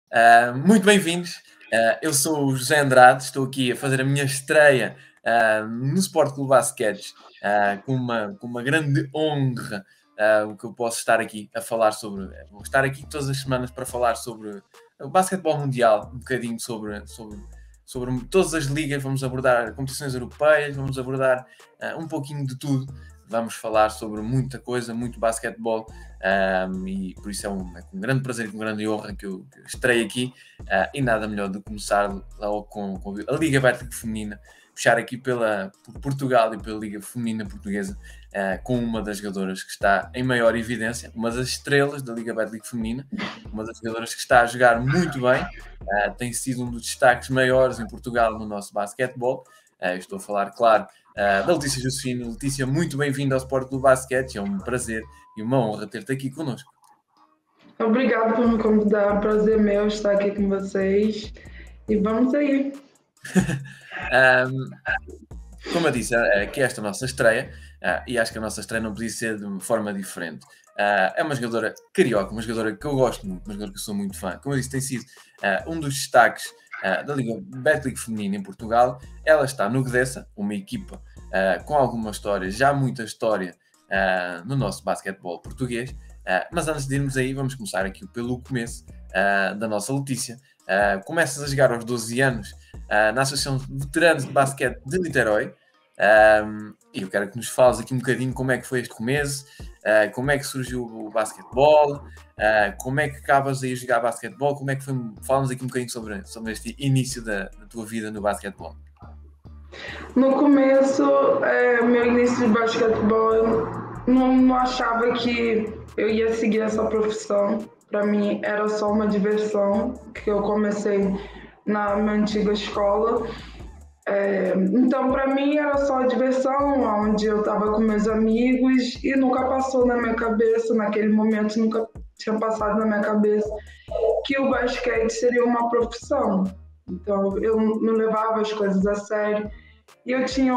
Muito bem-vindos. Eu sou o José Andrade, estou aqui a fazer a minha estreia no Sport Clube Basquete, com uma grande honra, o que eu posso estar aqui a falar sobre. Vou estar aqui todas as semanas para falar sobre o basquetebol mundial, um bocadinho sobre todas as ligas. Vamos abordar competições europeias, vamos abordar um pouquinho de tudo. Vamos falar sobre muita coisa, muito basquetebol, e por isso é com grande prazer e com grande honra que eu estreio aqui, e nada melhor do que começar logo com a Liga Betclic Feminina, puxar aqui por Portugal e pela Liga Feminina Portuguesa, com uma das jogadoras que está em maior evidência, uma das estrelas da Liga Betclic Feminina, uma das jogadoras que está a jogar muito bem, tem sido um dos destaques maiores em Portugal no nosso basquetebol. Estou a falar, claro, da Letícia Josefino. Letícia, muito bem-vinda ao Sport Clube Basquete. É um prazer e uma honra ter-te aqui connosco. Obrigado por me convidar. Prazer meu estar aqui com vocês. E vamos aí. Como eu disse, aqui é esta nossa estreia, e acho que a nossa estreia não podia ser de uma forma diferente. É uma jogadora carioca, uma jogadora que eu gosto muito, uma jogadora que eu sou muito fã. Como eu disse, tem sido um dos destaques da Liga Betclic Feminina em Portugal. Ela está no Gdessa, uma equipa com alguma história, já muita história no nosso basquetebol português. Mas antes de irmos aí, vamos começar aqui pelo começo da nossa Letícia. Começas a jogar aos 12 anos na Associação de Veteranos de Basquete de Niterói, e eu quero que nos fales aqui um bocadinho como é que foi este começo, como é que surgiu o basquetebol, como é que acabas aí a jogar basquetebol, como é que foi. Fala-nos aqui um bocadinho sobre este início da tua vida no basquetebol. No começo, meu início de basquetebol, eu não achava que eu ia seguir essa profissão. Para mim era só uma diversão, que eu comecei na minha antiga escola. Então, para mim era só diversão, onde eu estava com meus amigos, e nunca passou na minha cabeça, naquele momento nunca tinha passado na minha cabeça que o basquete seria uma profissão. Então, eu não levava as coisas a sério. E eu tinha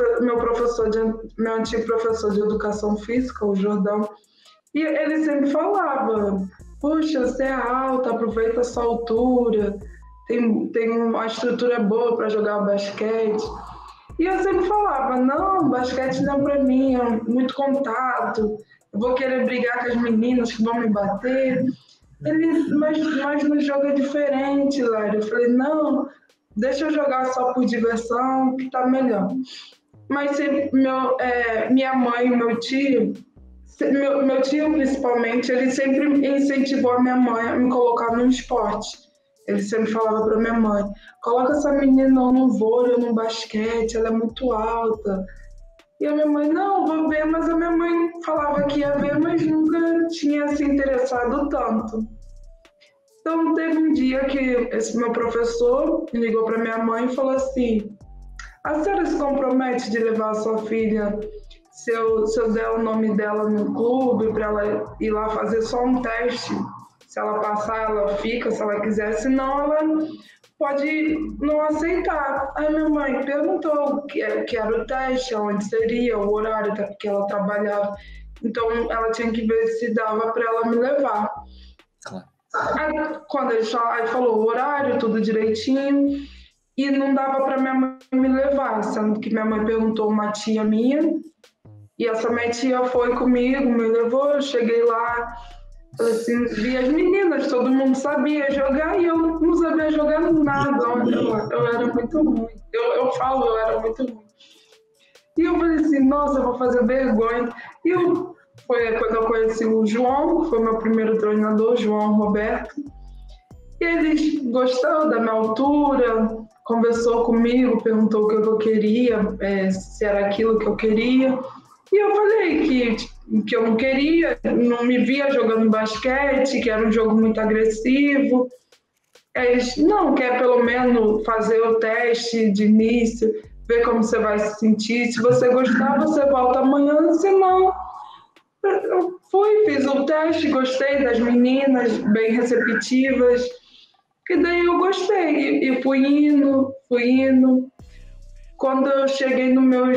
meu antigo professor de educação física, o Jordão, e ele sempre falava: puxa, você é alta, aproveita a sua altura, tem uma estrutura boa para jogar basquete. E eu sempre falava: não, basquete não é para mim, é muito contato, eu vou querer brigar com as meninas que vão me bater. Mas no jogo é diferente, Lário. Eu falei: não, deixa eu jogar só por diversão, que tá melhor. Mas minha mãe e meu tio principalmente, ele sempre incentivou a minha mãe a me colocar no esporte. Ele sempre falava para minha mãe: coloca essa menina no vôlei ou no basquete, ela é muito alta. E a minha mãe: não, vou ver. Mas a minha mãe falava que ia ver, mas nunca tinha se interessado tanto. Então, teve um dia que esse meu professor ligou para minha mãe e falou assim: a senhora se compromete de levar a sua filha, se eu der o nome dela no clube, para ela ir lá fazer só um teste? Se ela passar, ela fica, se ela quiser, senão ela pode não aceitar. Aí minha mãe perguntou o que era o teste, onde seria, o horário, até porque ela trabalhava. Então, ela tinha que ver se dava para ela me levar. Aí, quando ele falou o horário, tudo direitinho, e não dava para minha mãe me levar, sendo que minha mãe perguntou uma tia minha, e essa minha tia foi comigo, me levou. Eu cheguei lá, falei assim, vi as meninas, todo mundo sabia jogar, e eu não sabia jogar nada. Eu era muito ruim. Eu era muito ruim. E eu falei assim: nossa, eu vou fazer vergonha. Foi quando eu conheci o João, que foi meu primeiro treinador, João Roberto. E ele gostou da minha altura, conversou comigo, perguntou o que eu queria, se era aquilo que eu queria. E eu falei que eu não queria, não me via jogando basquete, que era um jogo muito agressivo. Eles: não, quer pelo menos fazer o teste de início, ver como você vai se sentir. Se você gostar, você volta amanhã, senão... Eu fiz o teste, gostei das meninas, bem receptivas, e daí eu gostei, e fui indo. Quando eu cheguei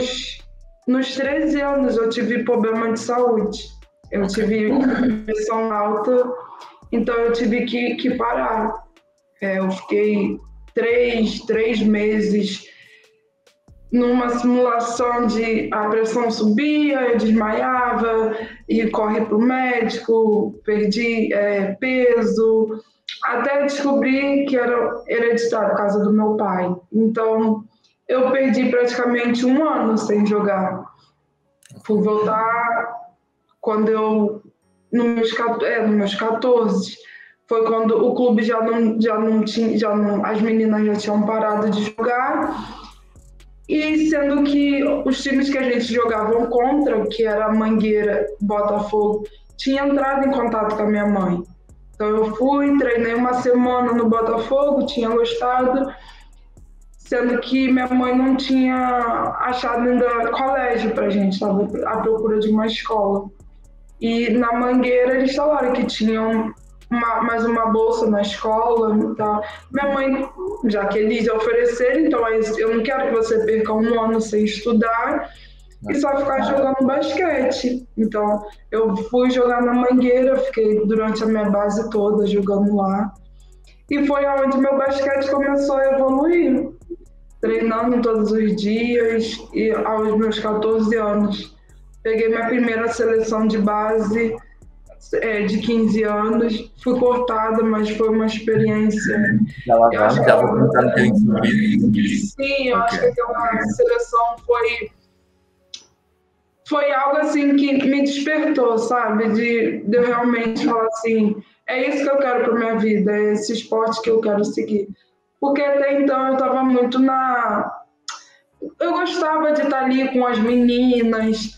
nos 13 anos, eu tive problema de saúde. Eu tive pressão alta, então eu tive que parar. Eu fiquei três meses numa simulação de a pressão subia, eu desmaiava e corre para o médico, perdi peso, até descobri que era hereditário por causa do meu pai. Então, eu perdi praticamente 1 ano sem jogar. Fui voltar quando nos meus 14, foi quando o clube já não tinha, as meninas já tinham parado de jogar. E sendo que os times que a gente jogavam contra, que era Mangueira, Botafogo, tinha entrado em contato com a minha mãe. Então eu fui, treinei 1 semana no Botafogo, tinha gostado, sendo que minha mãe não tinha achado ainda colégio pra gente, estava à procura de uma escola. E na Mangueira eles falaram que tinham mais uma bolsa na escola e tal. Minha mãe, já que eles ofereceram, então eu não quero que você perca 1 ano sem estudar e só ficar jogando basquete. Então, eu fui jogar na Mangueira, fiquei durante a minha base toda jogando lá. E foi onde meu basquete começou a evoluir, treinando todos os dias e aos meus 14 anos. Peguei minha primeira seleção de base de 15 anos, fui cortada, mas foi uma experiência. Já lá vamos, já vou perguntar um bocadinho sobre isso. Sim, eu acho que aquela seleção foi algo assim que me despertou, sabe? De eu realmente falar assim, é isso que eu quero para minha vida, é esse esporte que eu quero seguir. Porque até então eu estava muito eu gostava de estar ali com as meninas,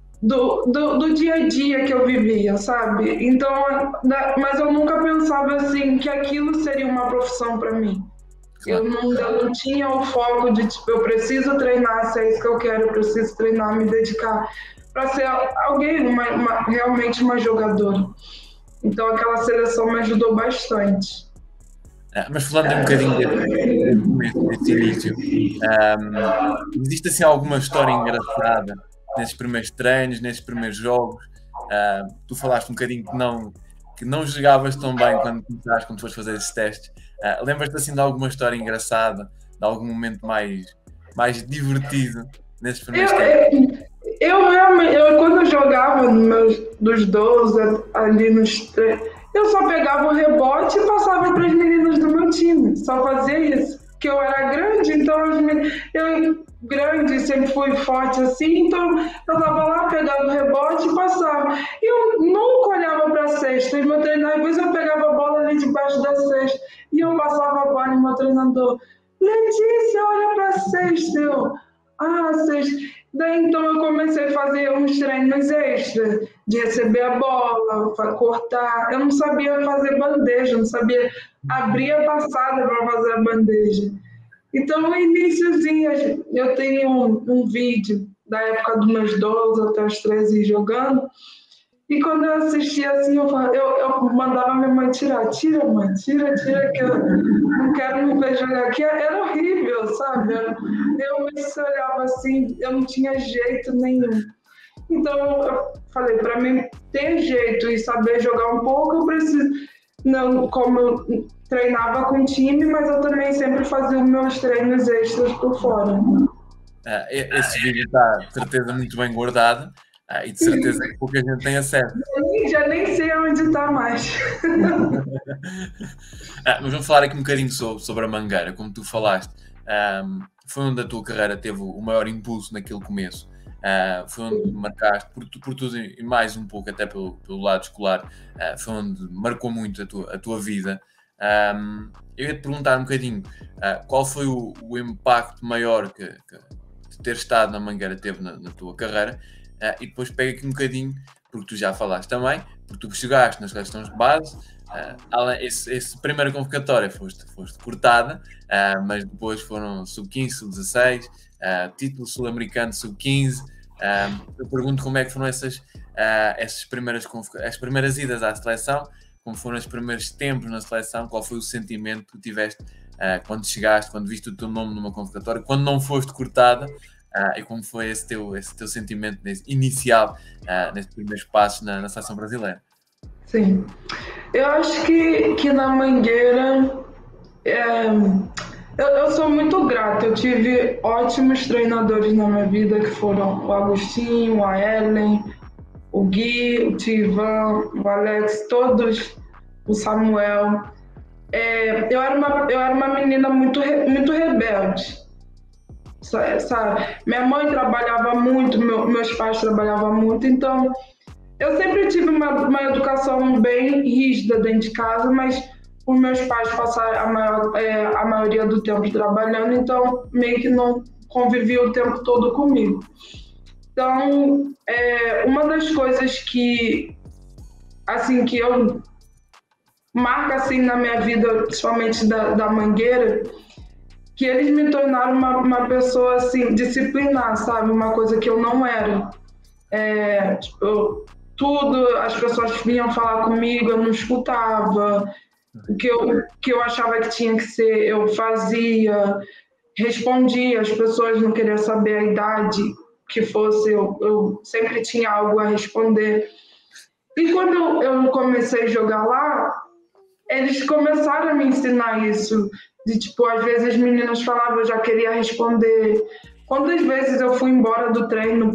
do dia a dia que eu vivia, sabe? Então, mas eu nunca pensava assim que aquilo seria uma profissão para mim. Eu não tinha o foco de tipo, eu preciso treinar, se é isso que eu quero, eu preciso treinar, me dedicar para ser alguém, realmente uma jogadora. Então aquela seleção me ajudou bastante. Mas falando um bocadinho desse início, existe assim alguma história engraçada nesses primeiros treinos, nesses primeiros jogos? Tu falaste um bocadinho que não jogavas tão bem quando foste fazer esses testes. Lembras-te assim de alguma história engraçada, de algum momento mais divertido nesses primeiros tempos? Eu realmente, quando eu jogava dos 12 ali nos treinos, eu só pegava o rebote e passava para as meninas do meu time, só fazia isso. Porque eu era grande, então eu grande, sempre fui forte assim, então eu tava lá, pegava o rebote e passava. E eu nunca olhava para a cesta, e meu treinador, às vezes eu pegava a bola ali debaixo da cesta, e eu passava a bola e meu treinador, Letícia, olha para a cesta, cesta. Daí então eu comecei a fazer uns treinos extras, de receber a bola, cortar. Eu não sabia fazer bandeja, não sabia abrir a passada para fazer a bandeja. Então, no iníciozinho, eu tenho um vídeo da época dos meus 12 até os 13 jogando, e quando eu assistia assim, eu mandava minha mãe tira, mãe, tira, que eu não quero me ver jogar aqui. Era horrível, sabe? Eu me olhava assim, eu não tinha jeito nenhum. Então, eu falei, para mim ter jeito e saber jogar um pouco, eu preciso, não, como eu treinava com time, mas eu também sempre fazia os meus treinos extras por fora. Esse vídeo está, de certeza, muito bem guardado. E de certeza que pouca gente tem acesso. Já nem sei onde está mais. Mas vamos falar aqui um bocadinho sobre a Mangueira, como tu falaste. Foi onde a tua carreira teve o maior impulso naquele começo. Foi onde marcaste, por tudo e mais um pouco, até pelo lado escolar, foi onde marcou muito a tua vida. Eu ia te perguntar um bocadinho qual foi o impacto maior que ter estado na Mangueira teve na tua carreira. E depois pega aqui um bocadinho, porque tu já falaste também, porque tu chegaste nas seleções de base, essa primeira convocatória foste cortada, mas depois foram sub-15, sub-16, título sul-americano sub-15. Eu pergunto como é que foram essas primeiras idas à seleção, como foram os primeiros tempos na seleção, qual foi o sentimento que tu tiveste quando chegaste, quando viste o teu nome numa convocatória, quando não foste cortada. E como foi esse teu sentimento inicial nesses primeiros passos na seleção brasileira? Sim, eu acho que na Mangueira Eu sou muito grata. Eu tive ótimos treinadores na minha vida, que foram o Agostinho, a Ellen, o Gui, o Tivan, o Alex, todos, o Samuel. Eu era uma menina muito rebelde, sabe? Minha mãe trabalhava muito, meus pais trabalhavam muito, então eu sempre tive uma educação bem rígida dentro de casa, mas os meus pais passaram a maioria do tempo trabalhando, então meio que não conviviam o tempo todo comigo. Então, uma das coisas que, assim, que eu marco assim, na minha vida, principalmente da Mangueira, que eles me tornaram uma pessoa assim, disciplinar, sabe? Uma coisa que eu não era. Tudo, as pessoas vinham falar comigo, eu não escutava. O que eu achava que tinha que ser, eu fazia, respondia. As pessoas não queriam saber a idade que fosse, eu sempre tinha algo a responder. E quando eu comecei a jogar lá, eles começaram a me ensinar isso. De, tipo, às vezes as meninas falavam, eu já queria responder. Quantas vezes eu fui embora do treino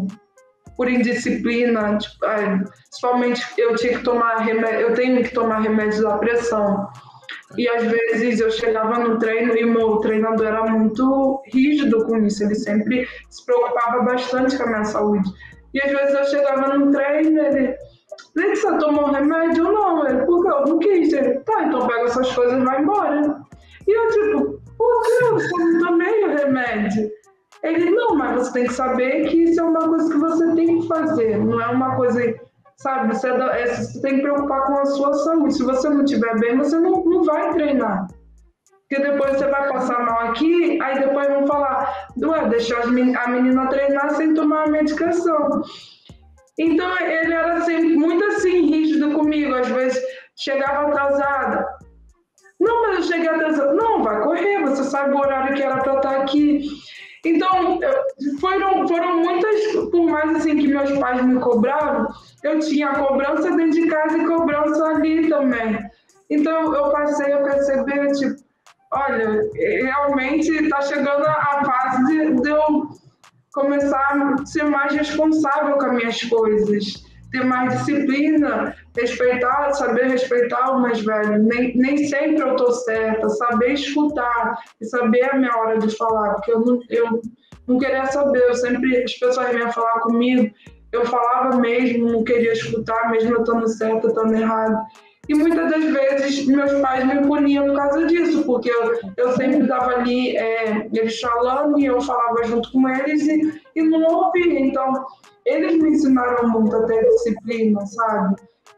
por indisciplina, tipo, principalmente eu tinha que tomar remédio, eu tenho que tomar remédio da pressão. E às vezes eu chegava no treino e o meu treinador era muito rígido com isso, ele sempre se preocupava bastante com a minha saúde. E às vezes eu chegava no treino e ele, Letícia, tomou um remédio? Não, ele, por que eu não quis? Ele, tá, então pega essas coisas e vai embora. E eu tipo, por que eu só não tomei o remédio? Ele, não, mas você tem que saber que isso é uma coisa que você tem que fazer, não é uma coisa, sabe, você tem que preocupar com a sua saúde. Se você não estiver bem, você não vai treinar. Porque depois você vai passar mal aqui, aí depois vão falar, ué, deixou a menina treinar sem tomar a medicação. Então ele era assim, muito assim, rígido comigo, às vezes chegava atrasada. Não, mas eu cheguei atrasada. Não, vai correr, você sabe o horário que era para estar aqui. Então, foram muitas, por mais assim que meus pais me cobravam, eu tinha cobrança dentro de casa e cobrança ali também. Então, eu passei a perceber, tipo, olha, realmente está chegando a fase de eu começar a ser mais responsável com as minhas coisas, ter mais disciplina, respeitar, saber respeitar o mais velho. Nem sempre eu estou certa, saber escutar e saber a minha hora de falar, porque eu não queria saber, as pessoas vinham falar comigo, eu falava mesmo, não queria escutar, mesmo eu estando certa, estando errada. E muitas das vezes meus pais me puniam por causa disso, porque eu sempre estava ali, eles falando, e eu falava junto com eles e não ouvia. Então, eles me ensinaram muito a ter disciplina, sabe?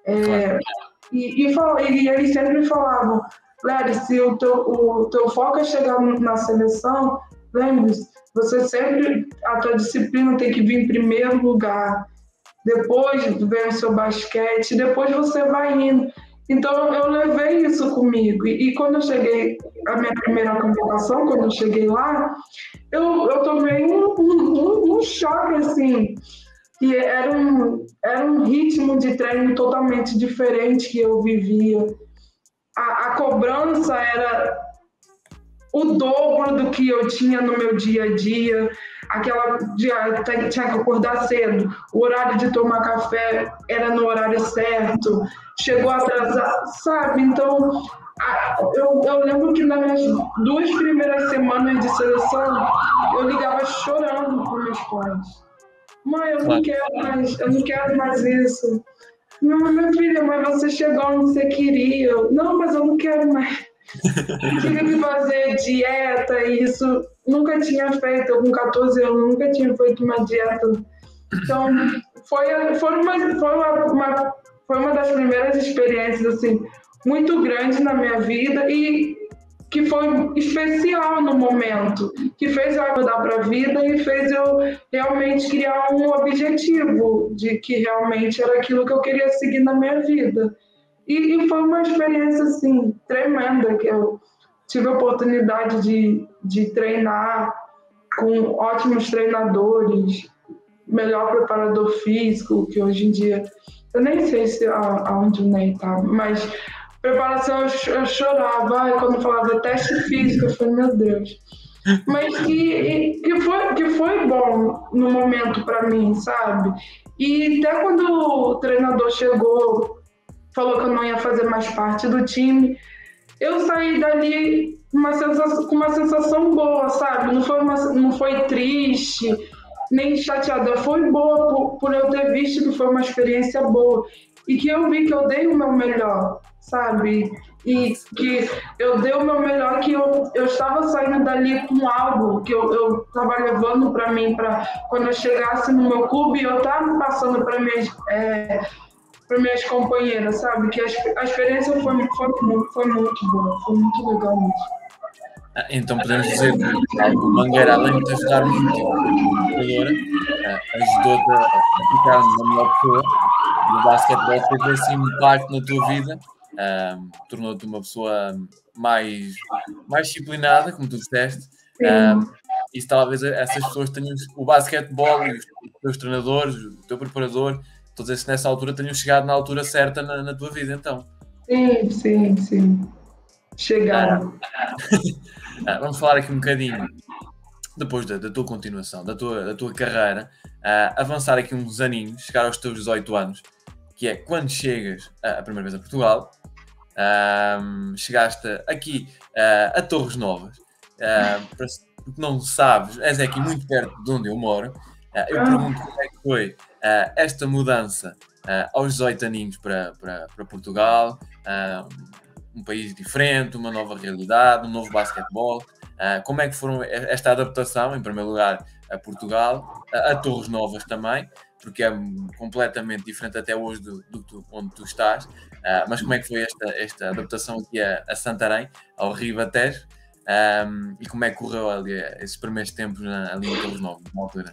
E eles sempre falavam, Léry, se o teu foco é chegar na seleção, lembre-se, você sempre, a tua disciplina tem que vir em primeiro lugar, depois vem o seu basquete, depois você vai indo. Então, eu levei isso comigo. E quando eu cheguei, a minha primeira convocação, quando eu cheguei lá, eu tomei um choque, assim, que era um ritmo de treino totalmente diferente que eu vivia. A cobrança era o dobro do que eu tinha no meu dia a dia. Tinha que acordar cedo, o horário de tomar café era no horário certo, chegou atrasado, sabe? Então, eu lembro que nas minhas 2 primeiras semanas de seleção, eu ligava chorando para meus pais. Mãe, eu não quero mais isso. Não, minha filha, mas você chegou onde você queria. Não, mas eu não quero mais. Tive que fazer dieta e isso nunca tinha feito. Eu, com 14 anos, nunca tinha feito uma dieta. Então, foi uma das primeiras experiências assim, muito grandes na minha vida e que foi especial no momento, que fez eu mudar para a vida e fez eu realmente criar um objetivo de que realmente era aquilo que eu queria seguir na minha vida. E foi uma experiência assim, tremenda, que eu tive a oportunidade de treinar com ótimos treinadores, melhor preparador físico, que hoje em dia, eu nem sei se aonde o Ney está, mas preparação eu chorava. Ai, quando falava teste físico, eu falei, meu Deus. Mas que foi bom no momento para mim, sabe? E até quando o treinador chegou, falou que eu não ia fazer mais parte do time, eu saí dali com uma sensação boa, sabe? Não foi triste, nem chateada, foi boa por eu ter visto que foi uma experiência boa e que eu vi que eu dei o meu melhor, sabe? E que eu dei o meu melhor, que eu estava saindo dali com algo que eu estava levando para mim, para quando eu chegasse no meu clube, eu estava passando para minhas companheiras, sabe? Que a experiência foi muito boa, foi muito legal mesmo. Então podemos dizer que o Mangueira, além de te ajudar muito como jogadora, ajudou-te a ficar uma melhor pessoa. E o basquetebol teve assim um impacto na tua vida, tornou-te uma pessoa mais disciplinada, como tu disseste. E talvez essas pessoas tenham o basquetebol e os teus treinadores, o teu preparador, todos esses nessa altura tenham chegado na altura certa na tua vida, então. Sim. Chegaram. Vamos falar aqui um bocadinho, depois da tua continuação, da tua carreira, avançar aqui uns aninhos, chegar aos teus 18 anos, que é quando chegas a primeira vez a Portugal, chegaste aqui a Torres Novas, porque não sabes, és aqui muito perto de onde eu moro. Eu pergunto como é que foi esta mudança aos 18 aninhos para Portugal, um país diferente, uma nova realidade, um novo basquetebol. Como é que foram esta adaptação, em primeiro lugar, a Portugal, a Torres Novas também, porque é completamente diferente até hoje onde tu estás, mas como é que foi esta adaptação aqui a Santarém, ao Ribatejo, e como é que correu ali esses primeiros tempos ali em Torres Novas, na altura?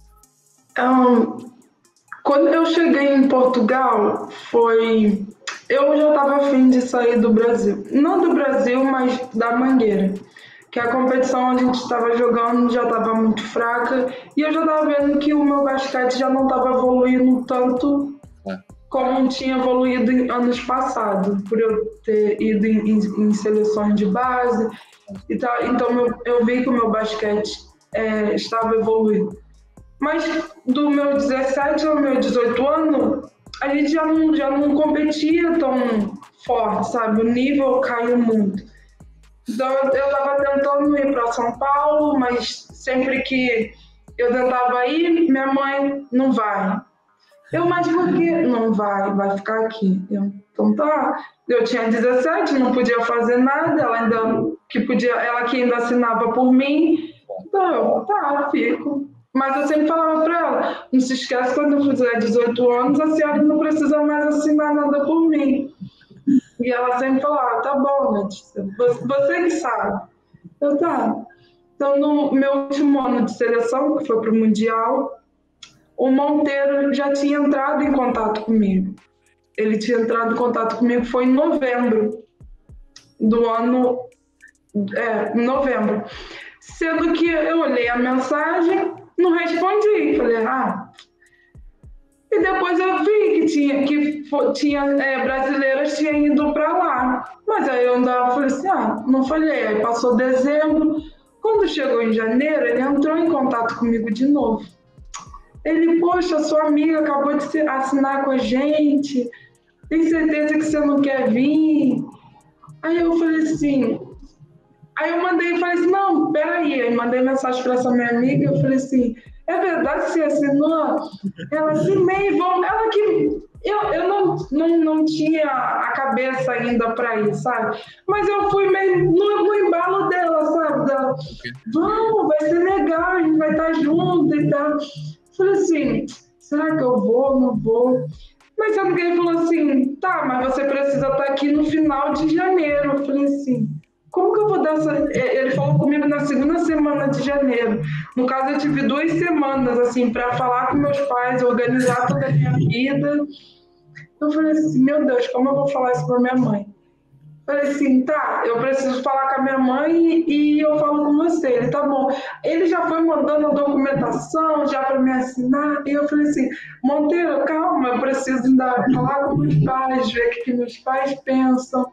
Quando eu cheguei em Portugal, eu já estava a fim de sair do Brasil. Não do Brasil, mas da Mangueira. Que a competição onde a gente estava jogando já estava muito fraca. E eu já estava vendo que o meu basquete já não estava evoluindo tanto como tinha evoluído em anos passados. Por eu ter ido em seleções de base e tal. Então eu vi que o meu basquete estava evoluindo. Mas do meu 17 ao meu 18 anos, a gente já não competia tão forte, sabe? O nível caiu muito. Então eu estava tentando ir para São Paulo, mas sempre que eu tentava ir, minha mãe não vai. Mas por que? Não vai ficar aqui. Então tá. Eu tinha 17, não podia fazer nada, ela que ainda assinava por mim. Então tá, fico. Mas eu sempre falava para ela, não se esquece, quando eu fizer 18 anos, a senhora não precisa mais assinar nada por mim. E ela sempre falava, tá bom, Letícia, você que sabe. Tá. Então, no meu último ano de seleção, que foi para o Mundial, o Monteiro já tinha entrado em contato comigo. Ele tinha entrado em contato comigo, foi em novembro do ano... novembro. Sendo que eu olhei a mensagem, não respondi. Falei, E depois eu vi que tinha brasileiras tinham ido para lá. Mas aí eu andava, falei assim, não falhei. Aí passou dezembro. Quando chegou em janeiro, ele entrou em contato comigo de novo. Ele, poxa, sua amiga acabou de assinar com a gente. Tem certeza que você não quer vir? Aí eu falei assim... Aí eu falei assim, não, peraí. Aí mandei mensagem para essa minha amiga, eu falei assim, é verdade que você assinou? Ela assinei, ela que... Eu não tinha a cabeça ainda para ir, sabe? Mas eu fui meio no embalo dela, sabe? Vamos, vai ser legal, a gente vai estar junto e tal. Falei assim, será que eu vou, não vou? Mas sabe que ele falou assim, tá, mas você precisa estar aqui no final de janeiro. Eu falei assim... Como que eu vou dar essa... Ele falou comigo na segunda semana de janeiro. No caso, eu tive 2 semanas, assim, para falar com meus pais, organizar toda a minha vida. Eu falei assim, meu Deus, como eu vou falar isso para minha mãe? Falei assim, tá, eu preciso falar com a minha mãe e eu falo com você. Ele, tá bom. Ele já foi mandando a documentação já para me assinar. E eu falei assim, Monteiro, calma, eu preciso ainda falar com meus pais, ver o que meus pais pensam.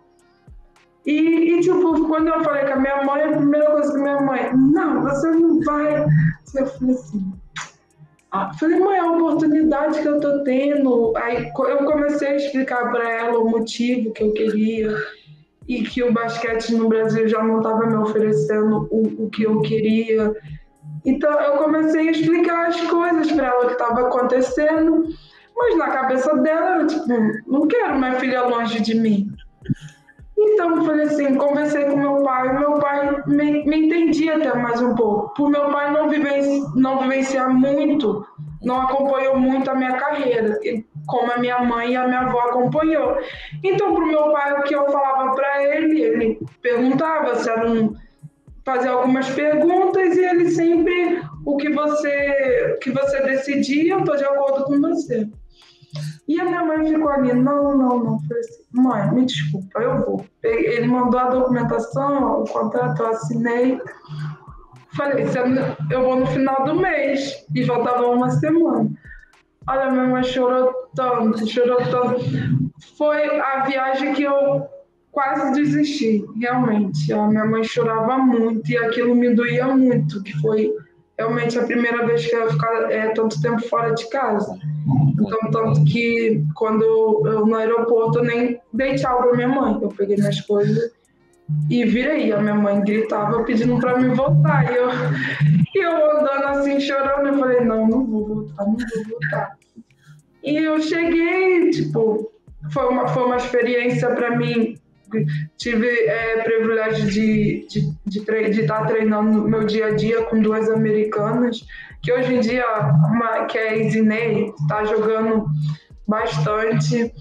Tipo, quando eu falei com a minha mãe, a primeira coisa que a minha mãe, não, você não vai. Eu falei assim, falei, mãe, é a oportunidade que eu tô tendo. Aí eu comecei a explicar para ela o motivo que eu queria e que o basquete no Brasil já não estava me oferecendo o que eu queria. Então eu comecei a explicar as coisas para ela que estava acontecendo, mas na cabeça dela, eu, tipo, não quero minha filha longe de mim. Então eu falei assim, conversei com meu pai me entendia até mais um pouco. Por meu pai não vivenciar muito, não acompanhou muito a minha carreira, como a minha mãe e a minha avó acompanhou. Então, para o meu pai, o que eu falava para ele perguntava se era fazer algumas perguntas e ele sempre, o que você decidir, eu estou de acordo com você. E a minha mãe ficou ali, não. Falei assim, mãe, me desculpa, eu vou. Ele mandou a documentação, o contrato, eu assinei. Falei, eu vou no final do mês. E faltava uma semana. Olha, minha mãe chorou tanto. Foi a viagem que eu quase desisti, realmente. A minha mãe chorava muito e aquilo me doía muito, que foi realmente a primeira vez que eu ia ficar tanto tempo fora de casa. Então, tanto que quando eu no aeroporto eu nem dei tchau pra minha mãe. Eu peguei minhas coisas e virei. A minha mãe gritava pedindo pra me voltar. E eu andando assim, chorando, eu falei, não vou voltar. E eu cheguei, tipo, foi uma experiência pra mim. Tive privilégio de estar treinando no meu dia a dia com duas americanas, que hoje em dia, que é a Isinei, está jogando bastante.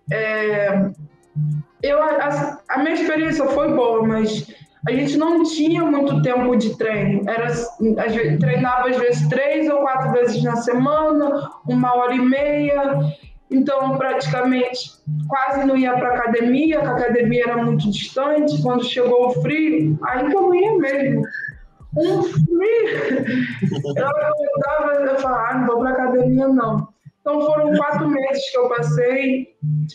A minha experiência foi boa, mas a gente não tinha muito tempo de treino. Treinava às vezes 3 ou 4 vezes na semana, 1h30. Então, praticamente, quase não ia para academia, que a academia era muito distante. Quando chegou o frio, aí que eu não ia mesmo. Um frio! Eu falava, não vou para academia, não. Então, foram 4 meses que eu passei.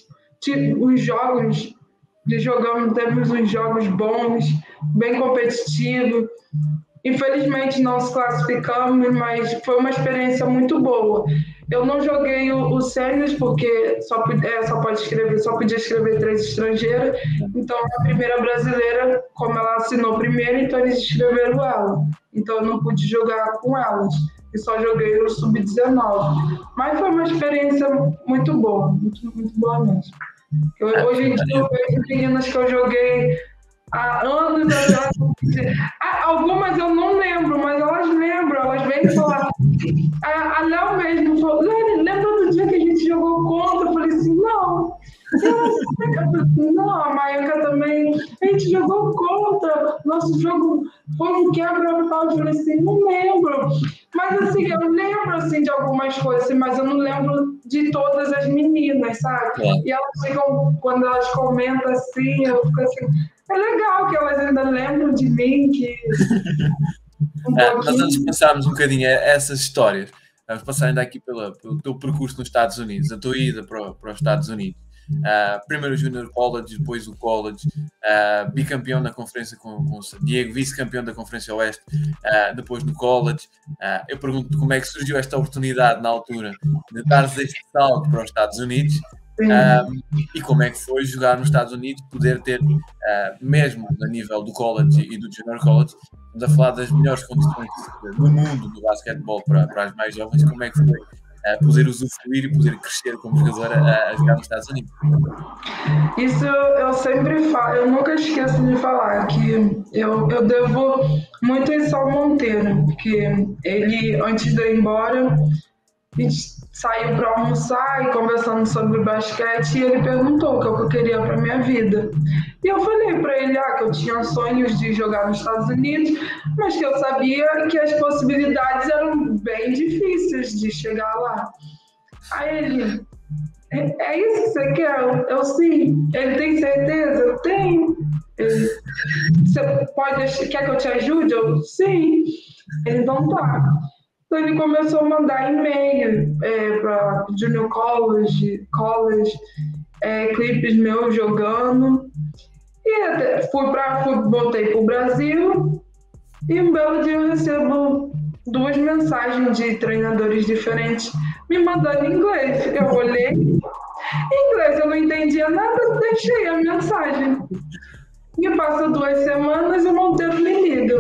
Os jogos, temos uns jogos bons, bem competitivos. Infelizmente, não se classificamos, mas foi uma experiência muito boa. Eu não joguei o sênior porque só podia escrever 3 estrangeiras. Então, a primeira brasileira, como ela assinou primeiro, então eles escreveram ela. Então, eu não pude jogar com elas. E só joguei o sub-19. Mas foi uma experiência muito boa, muito boa mesmo. Hoje em dia, eu vejo meninas que eu joguei há anos atrás. Algumas eu não lembro, mas elas lembram. Elas vêm falar. A Léo mesmo falou, lembra do dia que a gente jogou contra? Eu falei assim, não. Não, a Maica também. A gente jogou contra. Nosso jogo foi um quebra-pau. Eu falei assim, não lembro. Mas assim, eu lembro assim, de algumas coisas, mas eu não lembro de todas as meninas, sabe? E elas ficam, quando elas comentam assim, eu fico assim, é legal que elas ainda lembram de mim, que... Mas antes de pensarmos um bocadinho essas histórias, vamos passar ainda aqui pelo teu percurso nos Estados Unidos, a tua ida para os Estados Unidos. Primeiro o Junior College, depois o College, bicampeão na conferência com o Diego, vice-campeão da Conferência Oeste, depois no College. Eu pergunto como é que surgiu esta oportunidade na altura de dares este salto para os Estados Unidos. E como é que foi jogar nos Estados Unidos, poder ter, mesmo a nível do college e do junior college, estamos a falar das melhores condições do mundo do basquetebol para as mais jovens, como é que foi poder usufruir e poder crescer como jogadora a jogar nos Estados Unidos? Isso eu sempre falo, eu nunca esqueço de falar que eu devo muito em Sal Monteiro, porque ele, antes de eu ir embora, a gente saiu para almoçar e conversando sobre basquete e ele perguntou o que eu queria para minha vida. E eu falei para ele que eu tinha sonhos de jogar nos Estados Unidos, mas que eu sabia que as possibilidades eram bem difíceis de chegar lá. Aí ele, É isso que você quer? Eu sim. Ele tem certeza? Eu tenho. Ele, quer que eu te ajude? Eu, sim. Ele, então tá. Então ele começou a mandar e-mail para Junior College, clipes meus jogando. E voltei para o Brasil e um belo dia eu recebo 2 mensagens de treinadores diferentes me mandando em inglês. Eu olhei, em inglês eu não entendia nada, deixei a mensagem. E passa 2 semanas e o Monteiro me liga.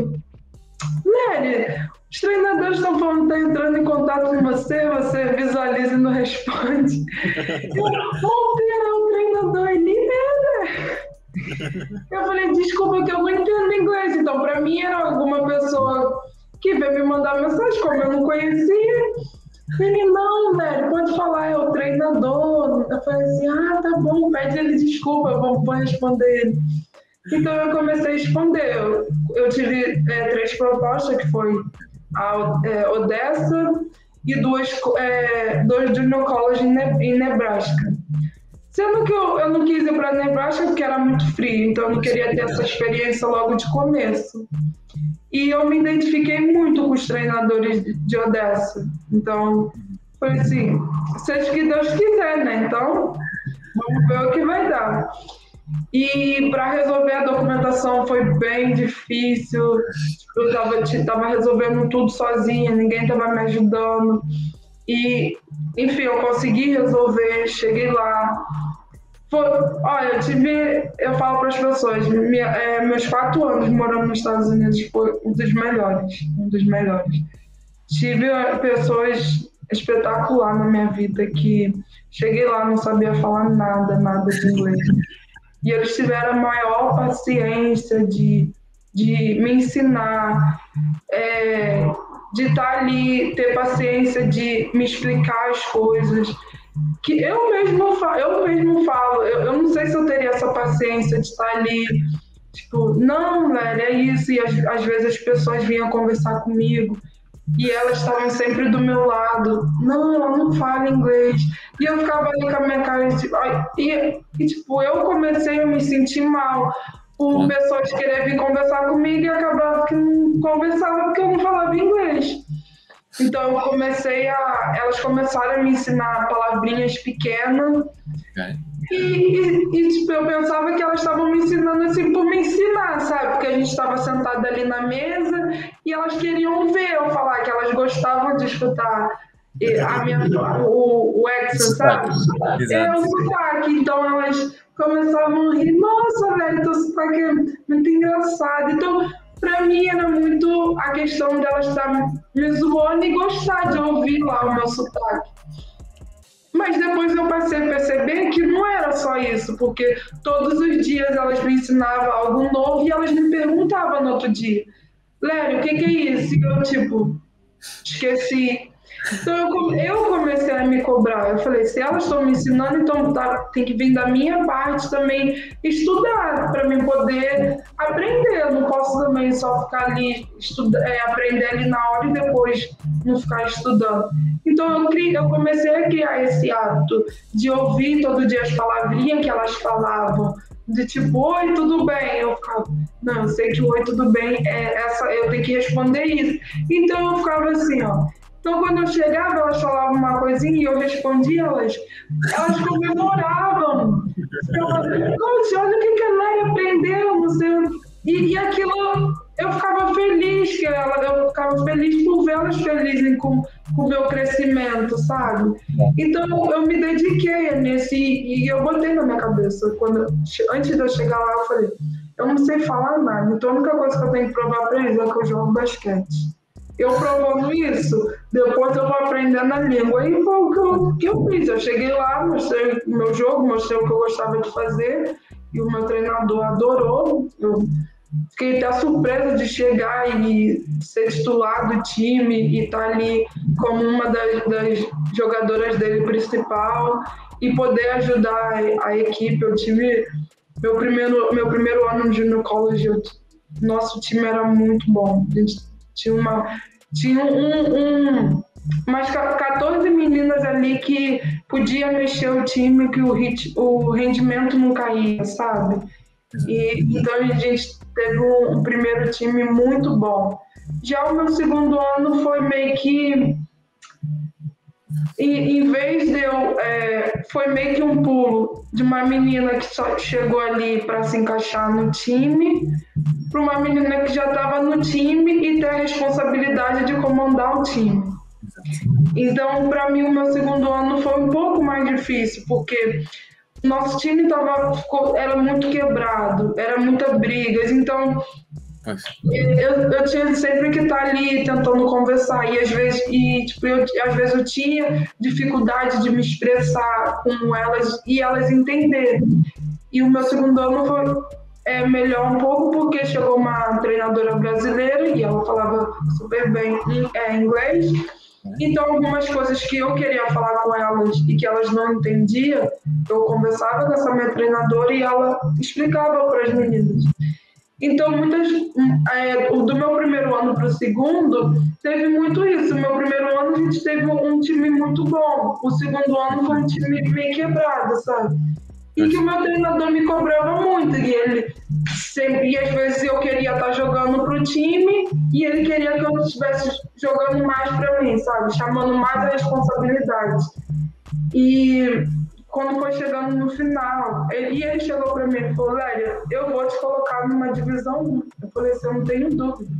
Nery, os treinadores estão falando que estão entrando em contato com você visualiza e não responde. Monteiro é um treinador, ele é. Eu falei, desculpa que eu não entendo inglês. Então, para mim, era alguma pessoa que veio me mandar mensagem, como eu não conhecia. Ele, não, velho, pode falar, é o treinador. Eu falei assim, tá bom, pede ele desculpa, eu vou responder ele. Então, eu comecei a responder. Eu tive 3 propostas, que foi a Odessa e 2 Junior College em Nebraska. Sendo que eu não quis ir para Nebraska porque era muito frio, então eu não queria ter essa experiência logo de começo. E eu me identifiquei muito com os treinadores de Odessa. Então, foi assim, seja o que Deus quiser, né? Então, vamos ver o que vai dar. E para resolver a documentação foi bem difícil. Eu estava resolvendo tudo sozinha, ninguém estava me ajudando. E, enfim, eu consegui resolver, cheguei lá. Olha, eu falo para as pessoas, meus 4 anos morando nos Estados Unidos foi um dos melhores. Tive pessoas espetaculares na minha vida que cheguei lá, não sabia falar nada de inglês. E eles tiveram a maior paciência de me ensinar, de estar ali, ter paciência de me explicar as coisas. Que eu mesmo falo, eu não sei se eu teria essa paciência de estar ali, tipo, não, velho, é isso. E às vezes as pessoas vinham conversar comigo e elas estavam sempre do meu lado. Não, ela não fala inglês. E eu ficava ali com a minha cara, tipo, eu comecei a me sentir mal por pessoas quererem vir conversar comigo e acabava que não conversava porque eu não falava inglês. Então elas começaram a me ensinar palavrinhas pequenas. Okay. E tipo, eu pensava que elas estavam me ensinando assim por me ensinar, sabe? Porque a gente estava sentada ali na mesa e elas queriam ver eu falar, que elas gostavam de escutar o accent, sabe? O sotaque. Então elas começavam a rir, nossa, velho, teu sotaque é muito engraçado. Então, para mim era muito a questão delas estar me zoando e gostar de ouvir lá o meu sotaque. Mas depois eu passei a perceber que não era só isso, porque todos os dias elas me ensinavam algo novo e elas me perguntavam no outro dia, Lério, o que é isso? E eu, tipo, esqueci. Então eu comecei a me cobrar. Eu falei, se elas estão me ensinando, então tem que vir da minha parte também estudar para mim poder aprender. Eu não posso também só ficar ali aprender ali na hora e depois não ficar estudando. Então eu comecei a criar esse hábito de ouvir todo dia as palavrinhas que elas falavam, de tipo, oi, tudo bem? Eu ficava, não, eu sei que o oi, tudo bem, eu tenho que responder isso. Então eu ficava assim, ó. Então, quando eu chegava, elas falavam uma coisinha e eu respondia, elas comemoravam. Eu falava, coach, olha o que a Léria aprendeu, não sei. E aquilo, eu ficava feliz, eu ficava feliz por vê-las felizes com o meu crescimento, sabe? Então, eu me dediquei nesse, e eu botei na minha cabeça, antes de eu chegar lá, eu falei, eu não sei falar nada, então a única coisa que eu tenho que provar para eles é que eu jogo basquete. Eu provando isso, depois eu vou aprendendo a língua. E foi o que eu fiz. Eu cheguei lá, mostrei o meu jogo, mostrei o que eu gostava de fazer. E o meu treinador adorou. Eu fiquei até surpresa de chegar e ser titular do time e estar ali como uma das jogadoras dele principal e poder ajudar a equipe. Eu tive meu primeiro ano no Junior College. Nosso time era muito bom. A gente tinha umas 14 meninas ali que podia mexer o time, que o rendimento não caía, sabe? E então a gente teve um primeiro time muito bom. Já o meu segundo ano foi meio que, em vez de eu, foi meio que um pulo de uma menina que só chegou ali para se encaixar no time, para uma menina que já estava no time e ter a responsabilidade de comandar o time. Então, para mim, o meu segundo ano foi um pouco mais difícil, porque nosso time era muito quebrado, era muitas brigas, então eu tinha sempre que estar ali tentando conversar, e às vezes, às vezes eu tinha dificuldade de me expressar com elas e elas entenderem. E o meu segundo ano foi melhor um pouco, porque chegou uma treinadora brasileira e ela falava super bem inglês. Então, algumas coisas que eu queria falar com elas e que elas não entendiam, eu conversava com essa minha treinadora e ela explicava para as meninas. Então, do meu primeiro ano para o segundo, teve muito isso. No meu primeiro ano, a gente teve um time muito bom. O segundo ano foi um time meio quebrado, sabe? E que o meu treinador me cobrava muito. E às vezes eu queria estar jogando para o time e ele queria que eu estivesse jogando mais para mim, sabe? Chamando mais a responsabilidade. E quando foi chegando no final, ele chegou para mim e falou: Lélia, eu vou te colocar numa divisão 1. Eu falei assim: eu não tenho dúvidas.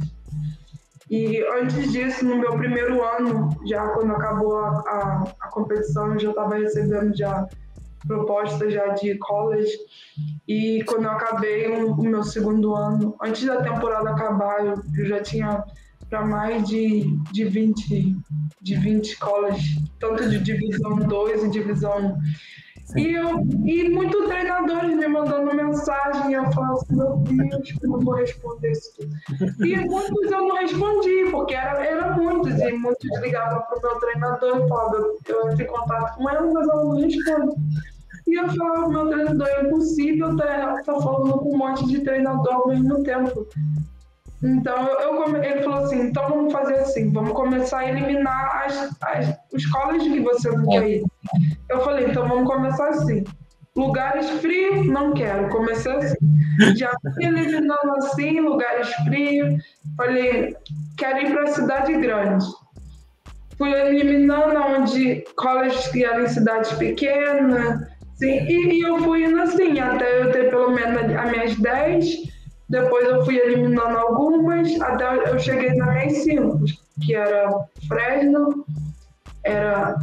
E antes disso, no meu primeiro ano, já quando acabou a competição, eu já estava recebendo propostas já de college. E quando eu acabei o meu segundo ano, antes da temporada acabar, eu já tinha para mais de 20 college, tanto de divisão 2 e divisão 1. E muitos treinadores me mandando mensagem, e eu falo assim: meu Deus, eu não vou responder isso tudo. E muitos eu não respondi, porque era muitos, e muitos ligavam para o meu treinador e falavam: eu entro em contato com ela, mas ela não responde. E eu falava: meu treinador, é impossível estar falando com um monte de treinador ao mesmo tempo. Então, ele falou assim: então vamos fazer assim, vamos começar a eliminar os colleges que você não quer ir. Eu falei: então vamos começar assim. Lugares frios, não quero. Comecei assim. Já fui eliminando assim, lugares frios. Falei: quero ir para a cidade grande. Fui eliminando onde colleges que eram em cidades pequenas. Sim, e eu fui indo assim, até eu ter pelo menos as minhas 10. Depois eu fui eliminando algumas, até eu cheguei nas minhas 5, que era Fresno, era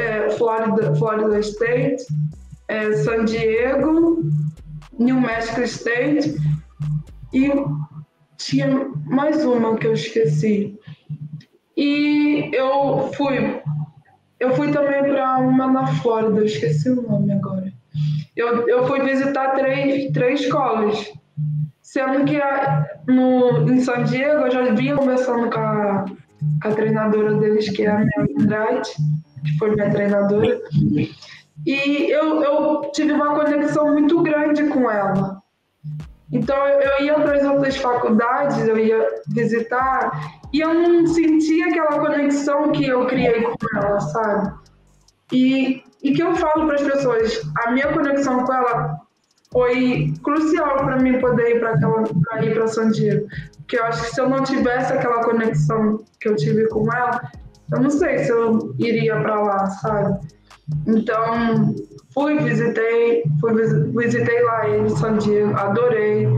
Florida State, San Diego, New Mexico State, e tinha mais uma que eu esqueci. E eu fui também para uma na Flórida, eu esqueci o nome agora. Eu fui visitar três escolas. Sendo que em San Diego eu já vinha conversando com a treinadora deles, que é a minha Andrade, que foi minha treinadora. E eu tive uma conexão muito grande com ela. Então eu ia para as outras faculdades, eu ia visitar, e eu não sentia aquela conexão que eu criei com ela, sabe? E que eu falo para as pessoas: a minha conexão com ela foi crucial para mim poder ir para San Diego. Porque eu acho que se eu não tivesse aquela conexão que eu tive com ela, eu não sei se eu iria para lá, sabe? Então, visitei lá em San Diego, adorei.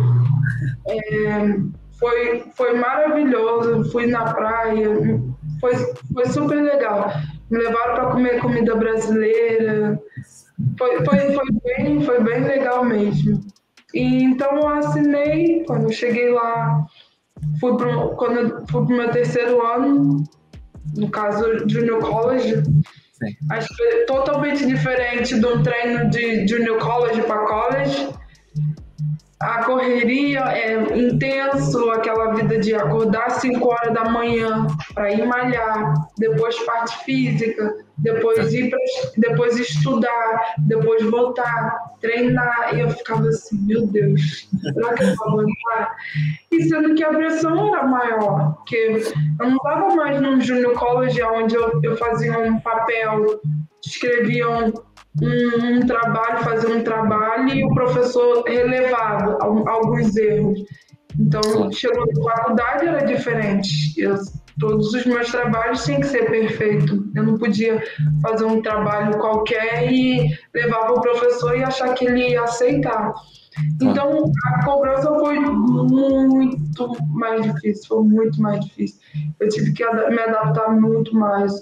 Foi maravilhoso, fui na praia, foi super legal. Me levaram para comer comida brasileira. Foi bem legal mesmo. E então eu assinei, quando eu cheguei lá, quando eu fui pro meu terceiro ano, no caso Junior College. Sim. Acho que foi totalmente diferente de um treino de Junior College para college. A correria é intenso, aquela vida de acordar às 5 horas da manhã para ir malhar, depois parte física, depois estudar, depois voltar. treinar, e eu ficava assim, meu Deus, será que eu vou aguentar? E sendo que a pressão era maior, porque eu não estava mais num junior college onde eu fazia um papel, escrevia um trabalho, fazia um trabalho e o professor relevava alguns erros. Então, chegou na faculdade, era diferente. Todos os meus trabalhos tinham que ser perfeitos. Eu não podia fazer um trabalho qualquer e levar para o professor e achar que ele ia aceitar. Então, a cobrança foi muito mais difícil, foi muito mais difícil. Eu tive que me adaptar muito mais.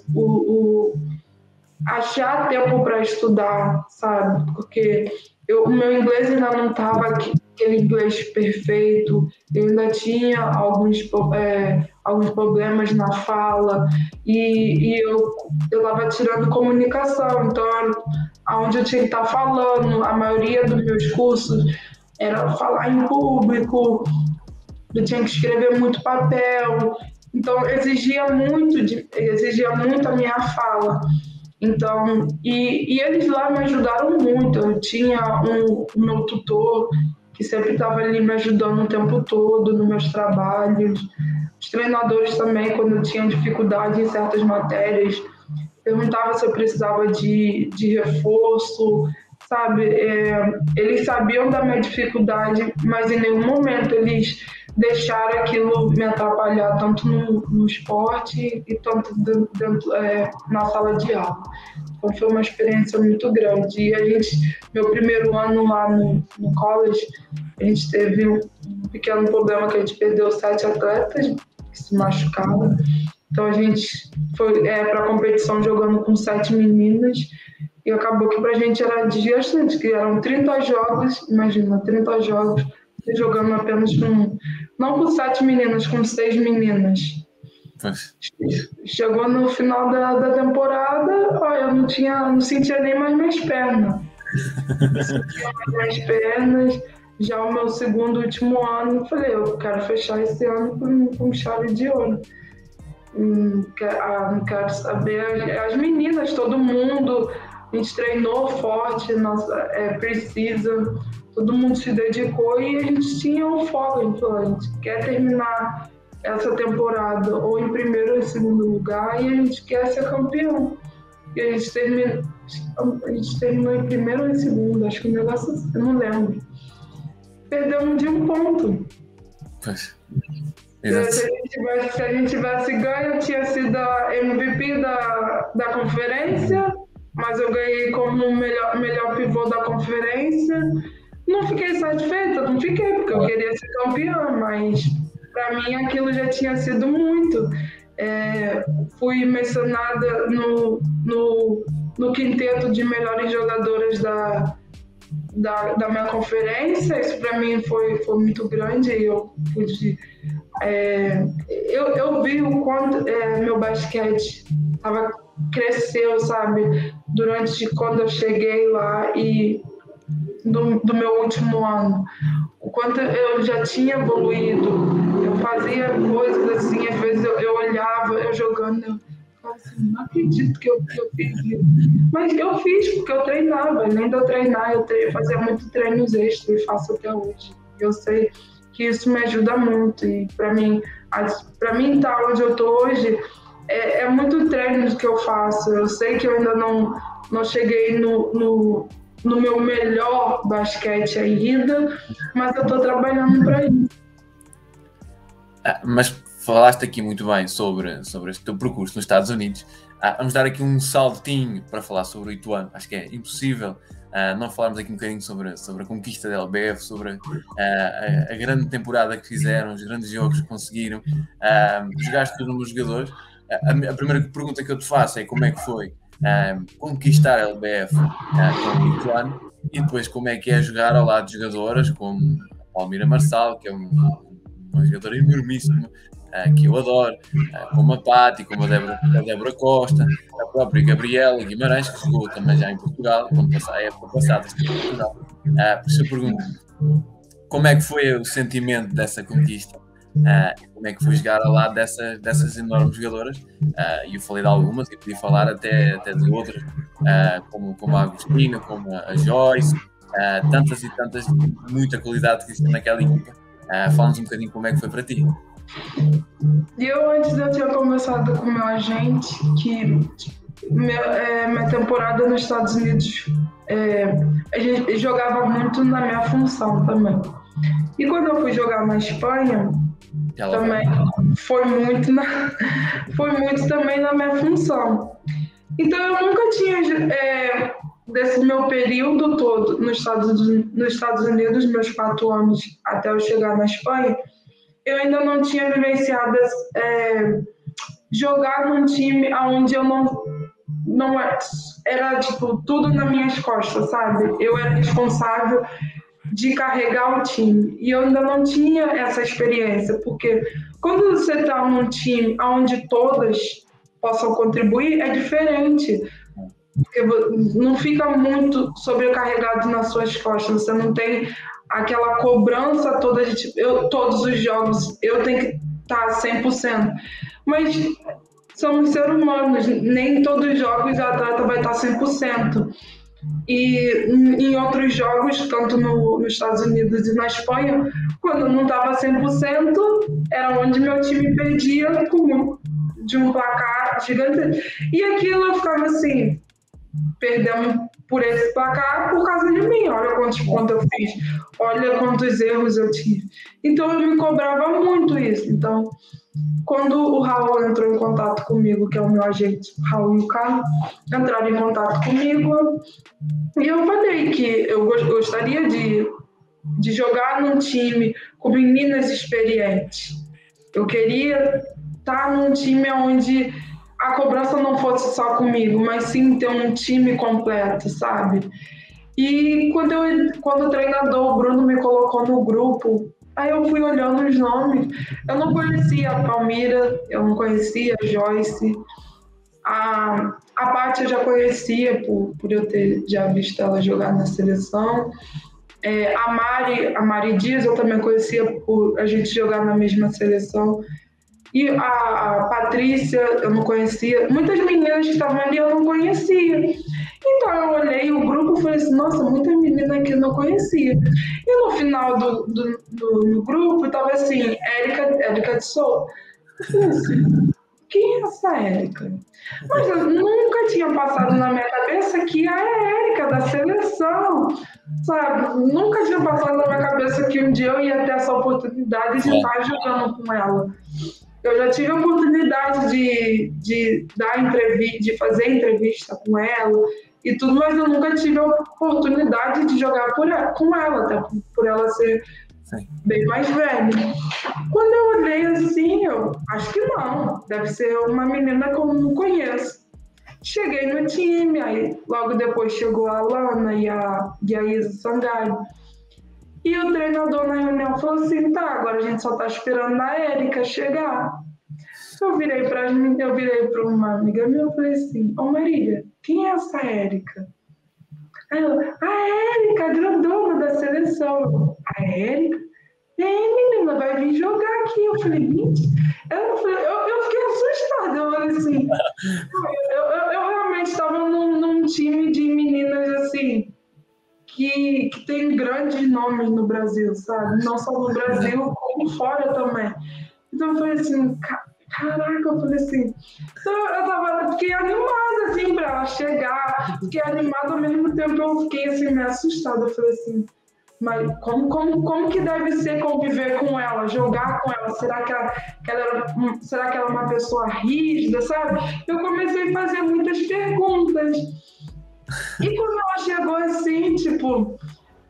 Achar tempo para estudar, sabe? Porque o meu inglês ainda não estava aquele inglês perfeito, eu ainda tinha alguns problemas na fala e eu estava tirando comunicação, então aonde eu tinha que estar falando, a maioria dos meus cursos era falar em público, eu tinha que escrever muito papel, então exigia muito a minha fala. Então, e eles lá me ajudaram muito. Eu tinha o meu tutor que sempre estava ali me ajudando o tempo todo nos meus trabalhos. Os treinadores também, quando eu tinha dificuldade em certas matérias, perguntavam se eu precisava de reforço, sabe? Eles sabiam da minha dificuldade, mas em nenhum momento eles deixaram aquilo me atrapalhar, tanto no esporte e tanto na sala de aula. Então foi uma experiência muito grande. E meu primeiro ano lá no college, a gente teve um pequeno problema que a gente perdeu 7 atletas que se machucaram. Então a gente foi para a competição jogando com 7 meninas e acabou que para a gente era desgastante, que eram 30 jogos, imagina, 30 jogos, jogando apenas não com 7 meninas, com 6 meninas. Chegou no final da temporada, eu não sentia nem mais minhas pernas. Não sentia mais minhas pernas. Já o meu segundo último ano, eu falei, eu quero fechar esse ano com chave de ouro. Não quero saber. As meninas, todo mundo, a gente treinou forte, precisa. Todo mundo se dedicou e a gente tinha um foco. A gente quer terminar essa temporada ou em primeiro ou em segundo lugar e a gente quer ser campeão. E a gente terminou em primeiro ou em segundo, acho que o negócio, eu não lembro. Perdemos de 1 ponto. Pois. Se a gente tivesse ganho, eu tinha sido a MVP da conferência, mas eu ganhei como melhor pivô da conferência. Não fiquei satisfeita, porque eu queria ser campeã, mas para mim aquilo já tinha sido muito. Fui mencionada no quinteto de melhores jogadoras da minha conferência, isso para mim foi muito grande e eu pude... eu vi o quanto meu basquete cresceu, sabe, durante quando eu cheguei lá e do meu último ano, o quanto eu já tinha evoluído, eu fazia coisas assim, às vezes eu olhava, eu jogando, eu falava assim, não acredito que eu fiz isso, mas eu fiz porque eu treinava, além de eu treinar, eu fazia muito treinos extras e faço até hoje, eu sei que isso me ajuda muito e para mim estar onde eu tô hoje é muito treino que eu faço, eu sei que eu ainda não cheguei no meu melhor basquete ainda, mas eu estou trabalhando para isso. Mas falaste aqui muito bem sobre este teu percurso nos Estados Unidos. Vamos dar aqui um saltinho para falar sobre o Ituano. Acho que é impossível não falarmos aqui um bocadinho sobre a conquista da LBF, sobre a grande temporada que fizeram, os grandes jogos que conseguiram. Jogaste todos os jogadores. A primeira pergunta que eu te faço é como é que foi conquistar a LBF com o Ituano e depois como é que é jogar ao lado de jogadoras como a Palmira Marçal, que é uma jogadora enormíssima, que eu adoro, como a Patti, como a Débora Costa, a própria Gabriela Guimarães, que jogou também já em Portugal, a época passada em Portugal. Por isso eu pergunto, como é que foi o sentimento dessa conquista? Como é que foi jogar ao lado dessas enormes jogadoras? E eu falei de algumas e podia falar até de outras, como a Agostina, como a Joyce, tantas e tantas, muita qualidade que existe naquela equipa. Fala-nos um bocadinho como é que foi para ti. Antes eu tinha conversado com o meu agente que minha temporada nos Estados Unidos, a gente jogava muito na minha função também. E quando eu fui jogar na Espanha, também foi muito também na minha função. Então eu nunca tinha, desse meu período todo nos Estados Unidos, meus 4 anos até eu chegar na Espanha, eu ainda não tinha vivenciado jogar num time onde eu não era tipo tudo nas minhas costas, sabe? Eu era responsável de carregar o time e eu ainda não tinha essa experiência, porque quando você está num time onde todas possam contribuir, é diferente, porque não fica muito sobrecarregado nas suas costas, você não tem aquela cobrança toda de tipo, todos os jogos eu tenho que estar 100%, mas somos seres humanos, nem todos os jogos a atleta vai estar 100%. E em outros jogos, tanto nos Estados Unidos e na Espanha, quando não estava 100%, era onde meu time perdia de um placar gigante. E aquilo eu ficava assim, perdemos por esse placar por causa de mim. Olha quantos pontos eu fiz, olha quantos erros eu tive. Então eu me cobrava muito isso. Então, quando o Raul entrou em contato comigo, que é o meu agente, Raul e o Carlos, entraram em contato comigo, e eu falei que eu gostaria de jogar num time com meninas experientes. Eu queria estar num time onde a cobrança não fosse só comigo, mas sim ter um time completo, sabe? E quando o treinador, o Bruno, me colocou no grupo, aí eu fui olhando os nomes. Eu não conhecia a Palmira, eu não conhecia a Joyce. A Paty eu já conhecia por eu ter já visto ela jogar na seleção. A Mari Dias eu também conhecia por a gente jogar na mesma seleção. E a Patrícia eu não conhecia. Muitas meninas que estavam ali eu não conhecia. Então eu olhei o grupo e falei assim, nossa, muita menina que eu não conhecia. E no final do grupo estava assim, Érica de Souza. Eu falei assim, quem é essa Érica? Mas eu nunca tinha passado na minha cabeça que a Érica da seleção, sabe? Nunca tinha passado na minha cabeça que um dia eu ia ter essa oportunidade de estar jogando com ela. Eu já tive a oportunidade de dar entrevista, de fazer entrevista com ela e tudo, mas eu nunca tive a oportunidade de jogar com ela, até por ela ser bem mais velha. Quando eu olhei assim, eu acho que não, deve ser uma menina que eu não conheço. Cheguei no time, aí logo depois chegou a Alana e a Isa Sangalho. E o treinador na reunião falou assim, tá, agora a gente só tá esperando a Érica chegar. Eu virei para uma amiga minha e falei assim, ô Marília, quem é essa Érica? Ela, a Érica, a grandona da seleção. A Érica? Menina, vai vir jogar aqui. Eu falei, mentira. Eu fiquei assustada. Eu falei assim, eu realmente estava num time de meninas assim, que tem grandes nomes no Brasil, sabe? Não só no Brasil, como fora também. Então eu falei assim, caraca, eu falei assim. Então fiquei animada assim pra ela chegar, fiquei animada ao mesmo tempo, eu fiquei assim, meio assustada. Eu falei assim, mas como que deve ser conviver com ela, jogar com ela? Será que ela é uma pessoa rígida, sabe? Eu comecei a fazer muitas perguntas. E quando ela chegou assim, tipo,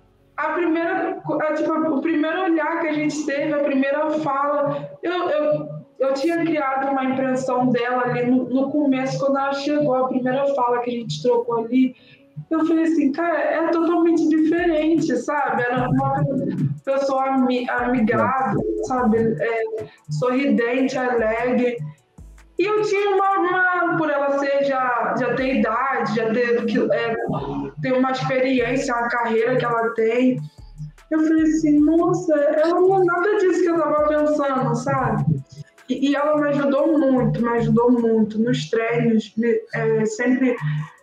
o primeiro olhar que a gente teve, a primeira fala, eu tinha criado uma impressão dela ali no começo, quando ela chegou, a primeira fala que a gente trocou ali, eu falei assim, cara, é totalmente diferente, sabe? Era uma pessoa amigável, sabe? Sorridente, alegre. E eu tinha por ela já ter idade, já ter uma experiência, uma carreira que ela tem. Eu falei assim, nossa, ela não é nada disso que eu estava pensando, sabe? E ela me ajudou muito nos treinos, sempre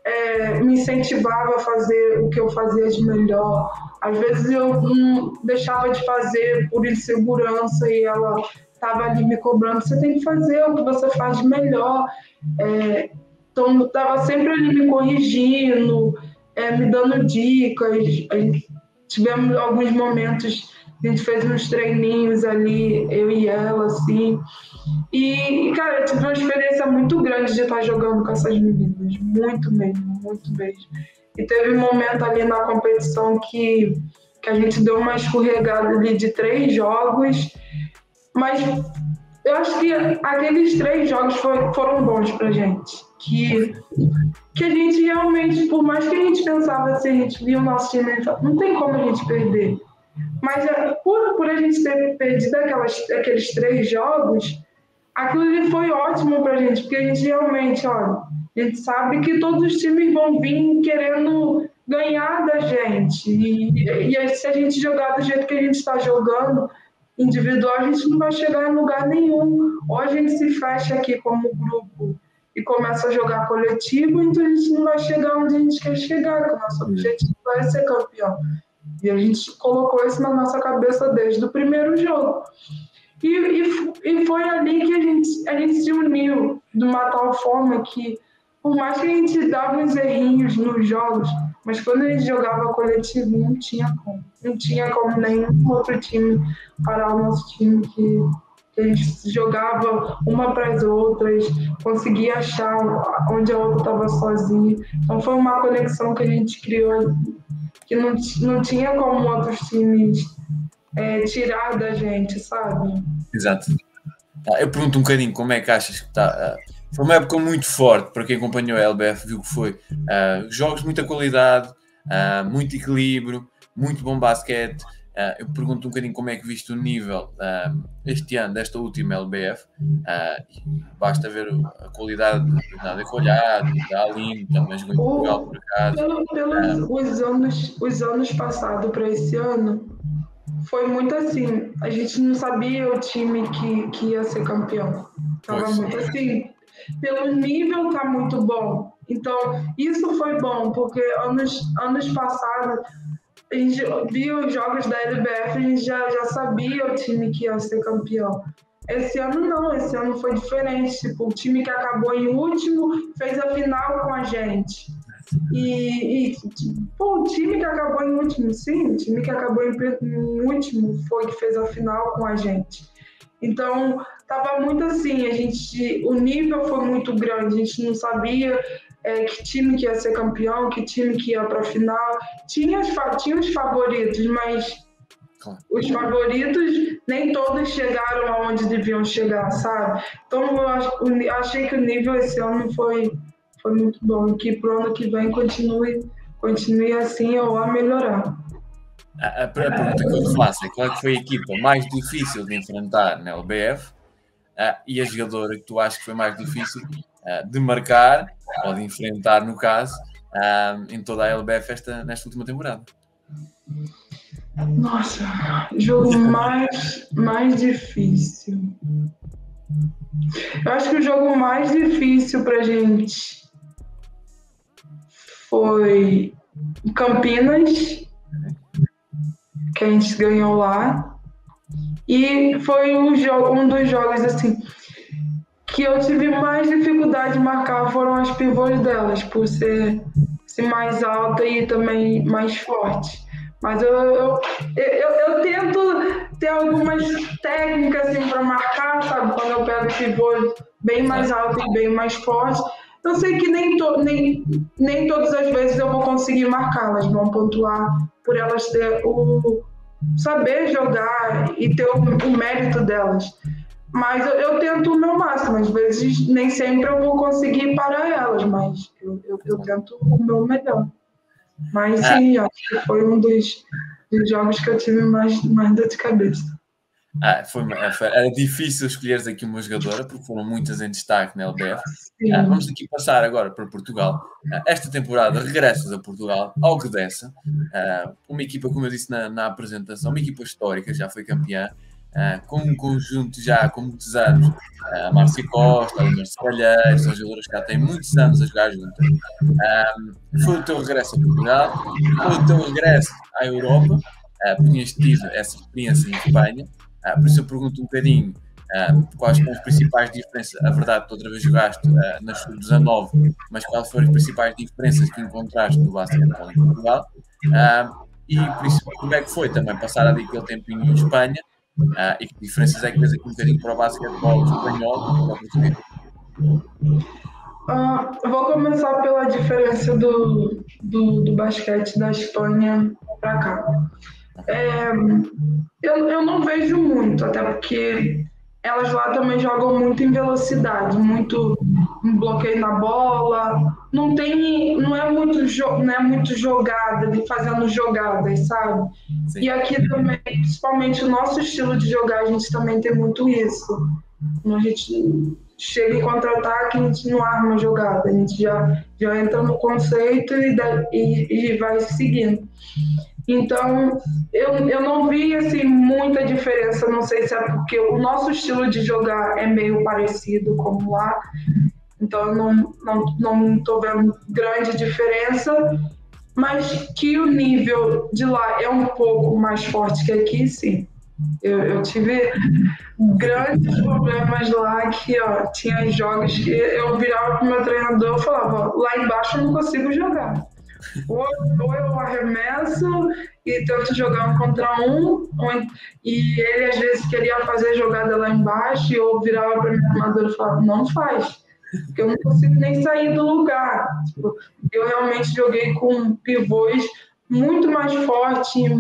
me incentivava a fazer o que eu fazia de melhor. Às vezes eu não deixava de fazer por insegurança e ela estava ali me cobrando, você tem que fazer o que você faz de melhor. Então, estava sempre ali me corrigindo, me dando dicas. Tivemos alguns momentos, a gente fez uns treininhos ali, eu e ela, assim. E, cara, eu tive uma experiência muito grande de estar jogando com essas meninas, muito mesmo, muito mesmo. E teve um momento ali na competição que a gente deu uma escorregada ali de 3 jogos, mas eu acho que aqueles 3 jogos foram bons pra gente. Que a gente realmente, por mais que a gente pensava assim, a gente via o nosso time, não tem como a gente perder. Mas por a gente ter perdido aqueles 3 jogos, aquilo ali foi ótimo pra gente, porque a gente realmente, olha, a gente sabe que todos os times vão vir querendo ganhar da gente. E se a gente jogar do jeito que a gente está jogando, individual, a gente não vai chegar em lugar nenhum. Ou a gente se fecha aqui como grupo e começa a jogar coletivo, então a gente não vai chegar onde a gente quer chegar, que o nosso objetivo é ser campeão. E a gente colocou isso na nossa cabeça desde o primeiro jogo. E foi ali que a gente se uniu de uma tal forma que, por mais que a gente dava uns errinhos nos jogos, mas quando a gente jogava coletivo, não tinha como. Não tinha como nenhum outro time parar o nosso time, que a gente jogava uma para as outras, conseguia achar onde a outra estava sozinha. Então foi uma conexão que a gente criou que não tinha como outros times tirar da gente, sabe? Exato. Eu pergunto um bocadinho como é que achas que está. Foi uma época muito forte para quem acompanhou a LBF, viu que foi jogos de muita qualidade, muito equilíbrio, muito bom basquete. Eu pergunto um bocadinho como é que viste o nível este ano desta última LBF. Basta ver a qualidade de Nádia Colhado, da Aline, também jogou em Portugal por acaso. Pelos os anos passados para esse ano, foi muito assim. A gente não sabia o time que ia ser campeão. Estava muito assim. Pelo nível tá muito bom. Então, isso foi bom, porque anos passados a gente via os jogos da LBF, a gente já sabia o time que ia ser campeão. Esse ano não, esse ano foi diferente. Tipo, o time que acabou em último fez a final com a gente. O time que acabou em último, sim, o time que acabou em último foi que fez a final com a gente. Então, tava muito assim, o nível foi muito grande, a gente não sabia que time que ia ser campeão, que time que ia para a final. Tinha os favoritos, mas os favoritos nem todos chegaram aonde deviam chegar, sabe? Então, eu achei que o nível esse ano foi muito bom, e que pro ano que vem continue assim ou a melhorar. A pergunta que eu te faço é qual é que foi a equipa mais difícil de enfrentar na LBF e a jogadora que tu achas que foi mais difícil de marcar ou de enfrentar, no caso, em toda a LBF nesta última temporada? Nossa, jogo mais difícil. Eu acho que o jogo mais difícil pra gente foi Campinas, que a gente ganhou lá. E foi um dos jogos assim que eu tive mais dificuldade de marcar, foram as pivôs delas, por ser mais alta e também mais forte. Mas eu tento ter algumas técnicas assim, para marcar, sabe? Quando eu pego pivôs bem mais alto e bem mais forte. Eu sei que nem todas as vezes eu vou conseguir marcá-las, vão pontuar por elas ter saber jogar e ter o mérito delas. Mas eu tento o meu máximo, às vezes nem sempre eu vou conseguir parar elas, mas eu tento o meu melhor. Mas sim, acho que foi um dos jogos que eu tive mais dor de cabeça. Era difícil escolheres aqui uma jogadora, porque foram muitas em destaque na LBF. Vamos aqui passar agora para Portugal. Esta temporada regressas a Portugal, ao Gdessa, uma equipa, como eu disse na apresentação, uma equipa histórica, já foi campeã. com um conjunto já com muitos anos, a Márcia Costa, a Inês Calheiros, são jogadores que já têm muitos anos a jogar juntas. Foi o teu regresso a Portugal, foi o teu regresso à Europa, tinhas tido essa experiência em Espanha, por isso eu pergunto um bocadinho quais são as principais diferenças. A verdade, tu outra vez jogaste na Sub-19, mas quais foram as principais diferenças que encontraste no basquetebol em Portugal? E por isso, como é que foi também passar ali aquele tempinho em Espanha? E que diferenças é que vês aqui um bocadinho para o basquetebol espanhol e para o português? Eu vou começar pela diferença do basquete da Espanha para cá. Eu não vejo muito, até porque elas lá também jogam muito em velocidade, muito bloqueio na bola, não é muito jogada, fazendo jogadas, sabe? Sim. E aqui também, principalmente o nosso estilo de jogar, a gente também tem muito isso. A gente chega em contra-ataque, a gente não arma a jogada, a gente já entra no conceito e vai seguindo. Então, eu não vi assim, muita diferença, não sei se é porque o nosso estilo de jogar é meio parecido como lá, então eu não estou vendo grande diferença, mas que o nível de lá é um pouco mais forte que aqui, sim. Eu tive grandes problemas lá que tinha jogos que eu virava para o meu treinador e falava, lá embaixo eu não consigo jogar. Ou eu arremesso e tento jogar um contra um, e ele às vezes queria fazer jogada lá embaixo e eu virava para o meu treinador e falava, não faz, porque eu não consigo nem sair do lugar. Eu realmente joguei com pivôs muito mais fortes, e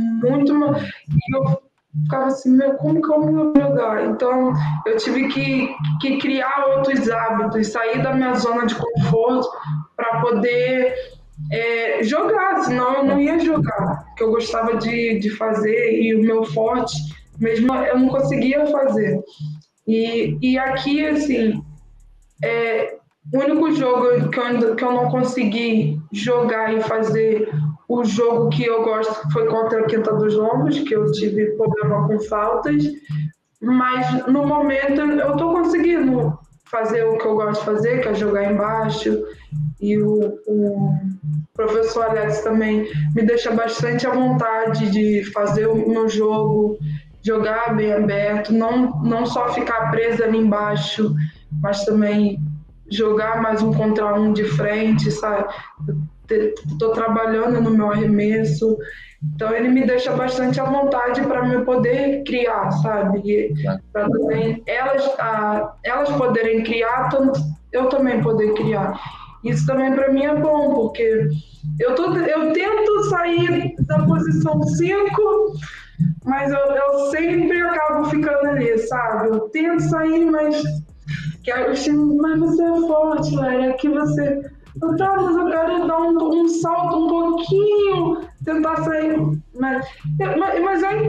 eu ficava assim, como que eu vou jogar? Então, eu tive que criar outros hábitos, sair da minha zona de conforto para poder jogar, senão eu não ia jogar, que eu gostava de fazer e o meu forte, mesmo eu não conseguia fazer. E aqui, assim, o único jogo que eu não consegui jogar e fazer o jogo que eu gosto foi contra a Quinta dos Lombos, que eu tive problema com faltas, mas no momento eu estou conseguindo fazer o que eu gosto de fazer, que é jogar embaixo, e o professor Alex também me deixa bastante à vontade de fazer o meu jogo, jogar bem aberto, não só ficar presa ali embaixo, mas também jogar mais um contra um de frente, sabe? Estou trabalhando no meu arremesso, então ele me deixa bastante à vontade para me poder criar, sabe? Para também elas poderem criar, tanto eu também poder criar. Isso também para mim é bom, porque eu tento sair da posição 5, mas eu sempre acabo ficando ali, sabe? Eu tento sair, mas você é forte, Léria, aqui você... mas eu quero dar um salto um pouquinho, tentar sair. Mas eu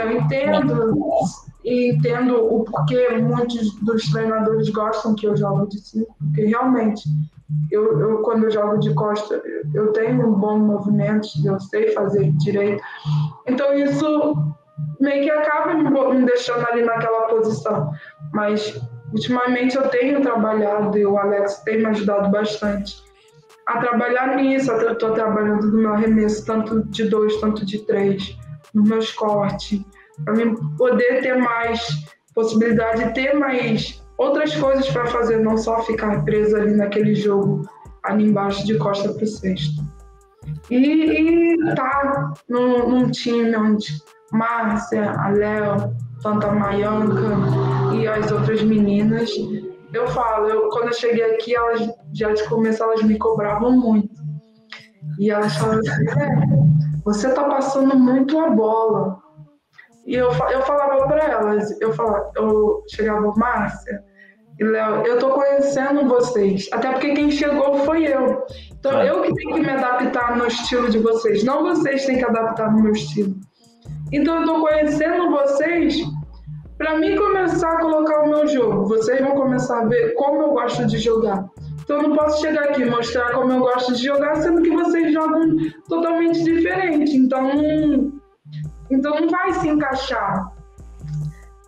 entendo o porquê muitos dos treinadores gostam que eu jogo de 5, porque realmente, eu quando eu jogo de costa, eu tenho um bom movimento, eu sei fazer direito. Então isso meio que acaba me deixando ali naquela posição. Mas ultimamente eu tenho trabalhado e o Alex tem me ajudado bastante a trabalhar nisso. Eu estou trabalhando no meu arremesso, tanto de 2, tanto de 3, nos meus cortes, para mim poder ter mais possibilidade de ter mais outras coisas para fazer, não só ficar presa ali naquele jogo, ali embaixo de costa para o cesto. E tá num time onde Márcia, a Léo, tanto a Maianca e as outras meninas, eu falo, quando eu cheguei aqui, elas já de começo elas me cobravam muito. E elas falavam assim, você tá passando muito a bola. E eu falava para elas, eu chegava, Márcia e Léo, eu tô conhecendo vocês, até porque quem chegou foi eu. Então eu que tenho que me adaptar no estilo de vocês, não vocês têm que adaptar no meu estilo. Então eu tô conhecendo vocês para mim começar a colocar o meu jogo. Vocês vão começar a ver como eu gosto de jogar. Então eu não posso chegar aqui e mostrar como eu gosto de jogar, sendo que vocês jogam totalmente diferente. Então não vai se encaixar.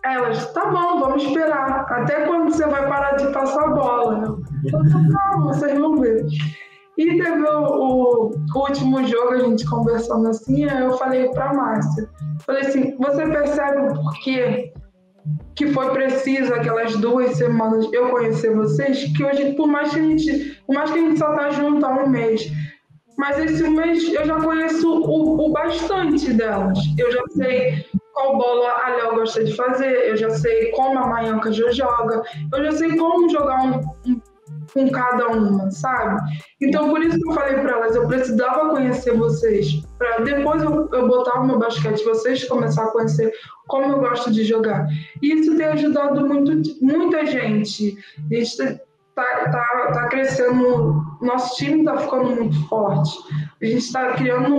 Elas, tá bom, vamos esperar. Até quando você vai parar de passar a bola? Eu falei, calma, vocês vão ver. E teve o último jogo, a gente conversando assim, aí eu falei pra Márcia, falei assim, você percebe o porquê que foi preciso aquelas 2 semanas eu conhecer vocês, que hoje, por mais que a gente só tá junto há um mês, mas esse mês eu já conheço o bastante delas. Eu já sei qual bola a Léo gosta de fazer, eu já sei como a Maianca já joga, eu já sei como jogar com cada uma, sabe? Então, por isso que eu falei para elas, eu precisava conhecer vocês, para depois eu botar o meu basquete, vocês começar a conhecer como eu gosto de jogar. E isso tem ajudado muita gente. A gente tá crescendo, nosso time está ficando muito forte. A gente está criando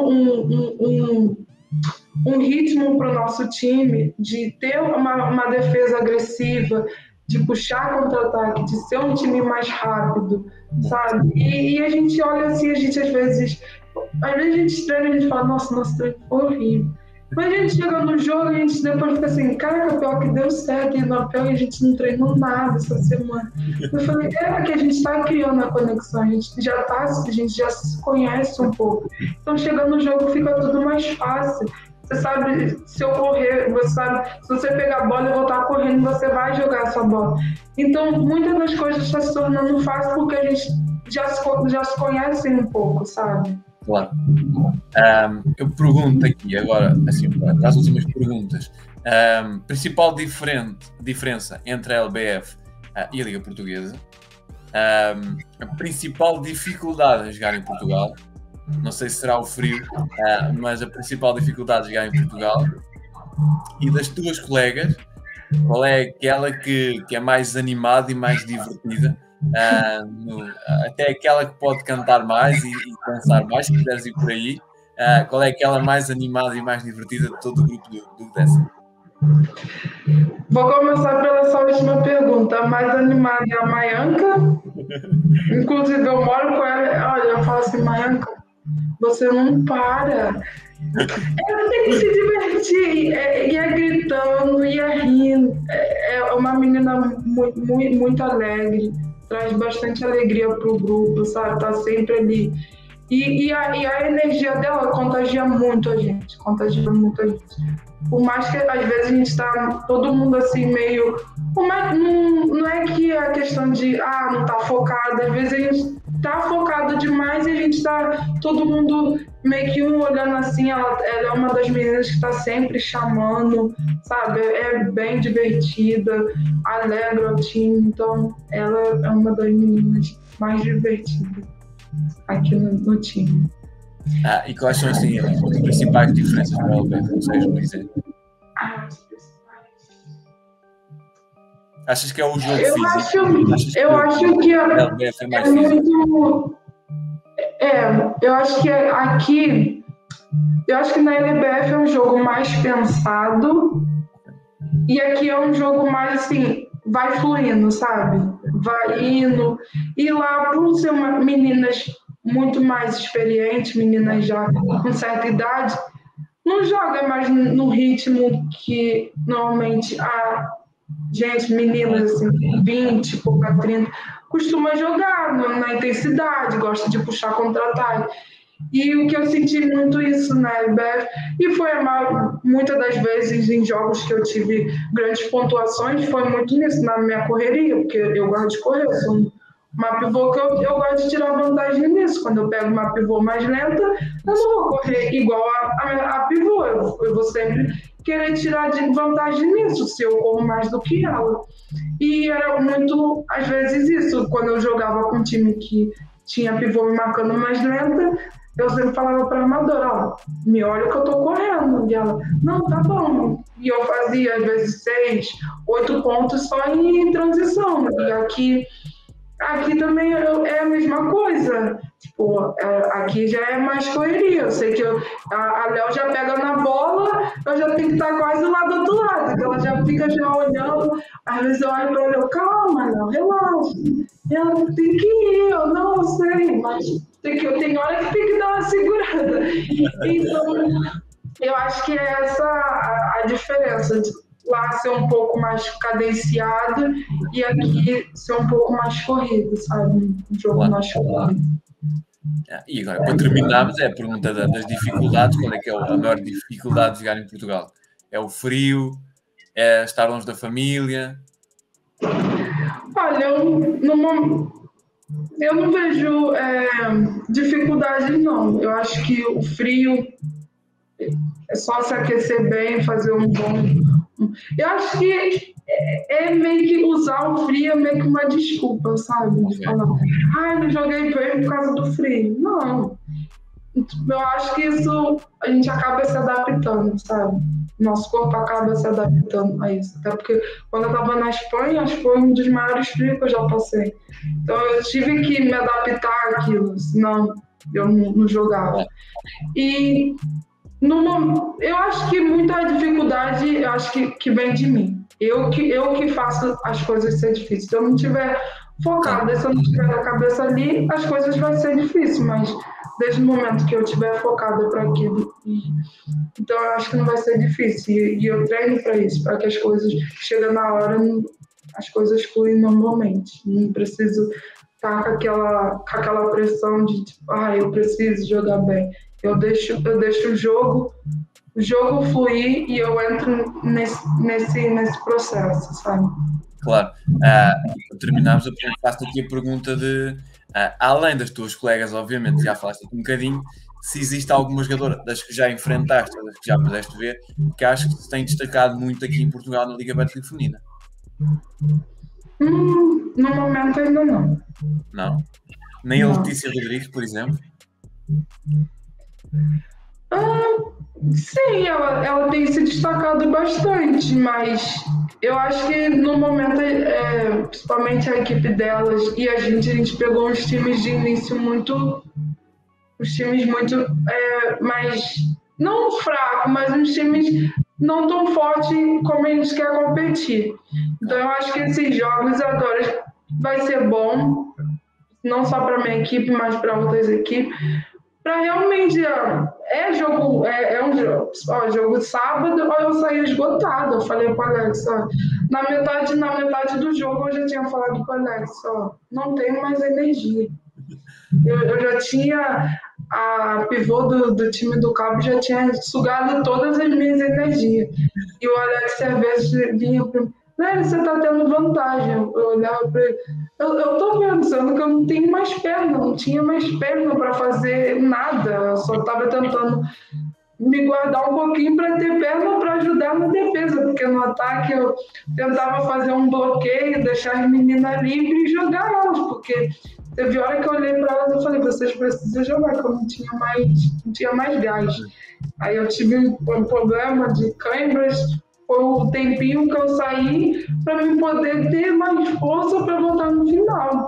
um ritmo para o nosso time de ter uma defesa agressiva, de puxar contra-ataque, de ser um time mais rápido, sabe? E a gente olha assim, a gente às vezes a gente treina e a gente fala, nosso treino foi horrível. Mas a gente chega no jogo e a gente depois fica assim, caraca, pior que deu certo, e no pior a gente não treinou nada essa semana. Eu falei, que a gente está criando a conexão, a gente já se conhece um pouco. Então chegando no jogo fica tudo mais fácil. Você sabe, se eu correr, você sabe, se você pegar a bola e voltar correndo, você vai jogar essa bola. Então, muitas das coisas estão se tornando fácil porque a gente já se conhece um pouco, sabe? Claro. Eu pergunto aqui agora, assim, para as últimas perguntas. Principal diferença entre a LBF e a Liga Portuguesa? A principal dificuldade em jogar em Portugal? Não sei se será o frio, mas a principal dificuldade de jogar em Portugal. E das tuas colegas, qual é aquela que é mais animada e mais divertida? Até aquela que pode cantar mais e dançar mais, se quiseres ir por aí. Qual é aquela mais animada e mais divertida de todo o grupo do Dessa? Vou começar pela sua última pergunta. A mais animada é a Maianca. Inclusive, eu moro com ela. Olha, eu falo assim, Maianca, você não para. Ela tem que se divertir, ia gritando, ia rindo. É uma menina muito alegre, traz bastante alegria pro grupo, sabe? Tá sempre ali. E a energia dela contagia muito a gente. Por mais que às vezes a gente tá todo mundo assim meio... Não é que a questão de não tá focado, às vezes a gente tá focado demais e a gente tá todo mundo meio que olhando assim, ela é uma das meninas que tá sempre chamando, sabe? É bem divertida, alegra o time, então ela é uma das meninas mais divertidas aqui no time. E quais são assim, as principais diferenças para a LBF? Consegues me dizer? Achas que é o jogo físico? Eu acho que a LBF é mais físico? Eu acho que aqui, eu acho que na LBF é um jogo mais pensado e aqui é um jogo mais assim, vai fluindo, sabe? Vai indo. E lá, por ser meninas muito mais experientes, meninas já com certa idade, não joga mais no ritmo que normalmente meninas assim, 20, pouca 30, costuma jogar na intensidade, gosta de puxar contra-ataque. E o que eu senti muito isso na LBF, e foi muitas das vezes em jogos que eu tive grandes pontuações, foi muito nisso, na minha correria, porque eu gosto de correr, eu sou uma pivô que eu gosto de tirar vantagem nisso. Quando eu pego uma pivô mais lenta, eu não vou correr igual a pivô, eu vou sempre querer tirar de vantagem nisso, se eu corro mais do que ela. E era muito, às vezes, isso, quando eu jogava com um time que tinha pivô me marcando mais lenta, eu sempre falava para a armadora, me olha que eu tô correndo. E ela, não, tá bom. E eu fazia, às vezes, 6, 8 pontos só em transição. E aqui também é a mesma coisa. Tipo, aqui já é mais correria. Eu sei que a Léo já pega na bola, eu já tenho que estar quase lá do outro lado. Então ela já fica já olhando. Às vezes eu olho para ela, calma, Léo, relaxa. Ela tem que ir, eu não sei, mas tem hora que tem que dar uma segurada. Então, eu acho que é essa a diferença. lá ser um pouco mais cadenciado e aqui ser um pouco mais corrido, sabe? Um jogo mais corrido. E agora, para terminarmos, é a pergunta das dificuldades. Qual é que é a maior dificuldade de jogar em Portugal? É o frio? É estar longe da família? Olha, eu não vejo dificuldades, não. Eu acho que o frio é só se aquecer bem, fazer um bom. Eu acho que é meio que usar o frio é meio que uma desculpa, sabe? De falar, não joguei bem por causa do frio. Não. Eu acho que isso a gente acaba se adaptando, sabe? Nosso corpo acaba se adaptando a isso. Até porque quando eu estava na Espanha, acho que foi um dos maiores frios que eu já passei. Então eu tive que me adaptar àquilo, senão eu não jogava. E eu acho que muita dificuldade eu acho que vem de mim. Eu que faço as coisas ser difíceis. Se eu não estiver focada, se eu não tiver a cabeça ali, as coisas vão ser difíceis, mas desde o momento que eu estiver focada para aquilo, então eu acho que não vai ser difícil. E eu treino para isso, para que as coisas cheguem na hora, as coisas fluem normalmente. Não preciso estar com aquela pressão de tipo, eu preciso jogar bem. Eu deixo o jogo fluir e eu entro nesse processo, sabe? Claro. Terminamos, eu faço aqui a pergunta de, além das tuas colegas, obviamente, já falaste aqui um bocadinho, se existe alguma jogadora das que já enfrentaste, das que já pudeste ver, que acho que se tem destacado muito aqui em Portugal na Liga Betclic Feminina. No momento ainda não. Não? Nem a Letícia Rodrigues, por exemplo? Sim, ela tem se destacado bastante, mas eu acho que no momento, principalmente a equipe delas e a gente pegou uns times de início muito mais, não fraco, mas uns times não tão fortes como a gente quer competir. Então eu acho que esses jogos agora vai ser bom, não só para minha equipe, mas para outras equipes, para realmente jogo sábado, eu saí esgotada. Eu falei para o Alex, na metade do jogo eu já tinha falado para o Alex, não tenho mais energia. Eu já tinha a pivô do time do Cabo já tinha sugado todas as minhas energias. E o Alex às vezes vinha para mim, você está tendo vantagem. Eu olhava para ele, eu estou pensando que eu não tenho mais perna, não tinha mais perna para fazer nada, eu só estava tentando me guardar um pouquinho para ter perna para ajudar na defesa, porque no ataque eu tentava fazer um bloqueio, deixar as meninas livres e jogar elas, porque teve hora que eu olhei para elas e falei, vocês precisam jogar, que eu não tinha mais gás. Aí eu tive um problema de câimbras, foi o tempinho que eu saí para me poder ter mais força para voltar no final.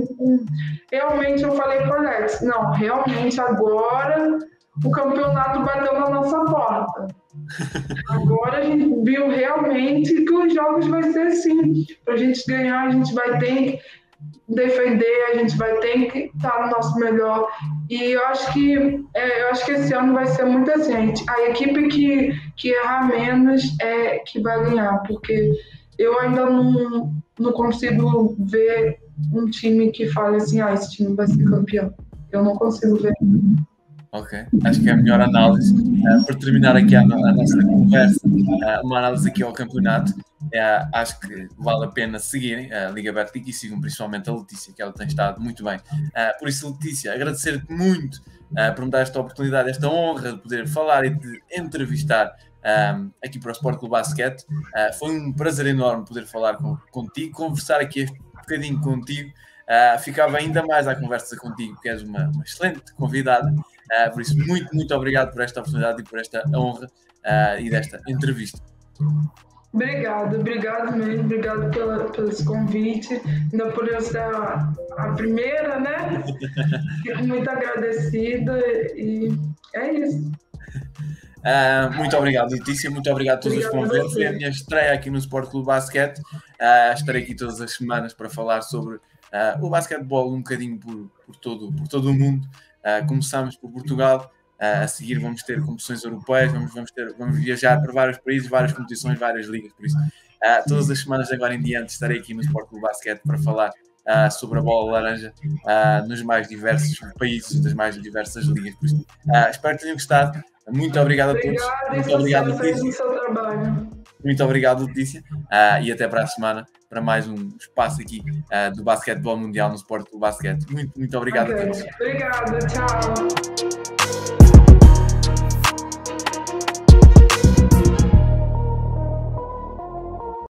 Realmente eu falei para o Alex, não, realmente agora o campeonato bateu na nossa porta. Agora a gente viu realmente que os jogos vai ser assim. Para a gente ganhar, a gente vai ter que defender, a gente vai ter que estar no nosso melhor. E eu acho que esse ano vai ser muito assim. A equipe que errar menos é que vai ganhar, porque eu ainda não consigo ver um time que fale assim, esse time vai ser campeão. Eu não consigo ver. Ok, acho que é a melhor análise. Para terminar aqui a nossa conversa, uma análise aqui ao campeonato, acho que vale a pena seguirem a Liga Betclic e sigam principalmente a Letícia, que ela tem estado muito bem. Por isso, Letícia, agradecer-te muito por me dar esta oportunidade, esta honra de poder falar e de entrevistar aqui para o Sport Clube Basquete. Foi um prazer enorme poder falar contigo, conversar aqui este bocadinho contigo. Ficava ainda mais à conversa contigo, que és uma excelente convidada. Por isso, muito, muito obrigado por esta oportunidade e por esta honra e desta entrevista. Obrigado mesmo, obrigado pelo esse convite, ainda por eu ser a primeira, né? Fico muito agradecida e é isso. Muito obrigado, Letícia, muito obrigado a todos os que vão ver. Foi a minha estreia aqui no Sport Clube Basquete. Estarei aqui todas as semanas para falar sobre o basquetebol um bocadinho por todo o mundo. Começamos por Portugal, A seguir vamos ter competições europeias, vamos viajar para vários países, várias competições, várias ligas, por isso todas as semanas de agora em diante estarei aqui no Sport Clube Basquete para falar sobre a bola laranja nos mais diversos países, das mais diversas ligas. Por isso, espero que tenham gostado. Muito obrigado a todos. Muito obrigado, Letícia. Seu trabalho. Muito obrigado, Letícia. E até para a semana, para mais um espaço aqui do basquetebol mundial no Sport Clube Basquete. Muito obrigado a todos. Obrigada, tchau.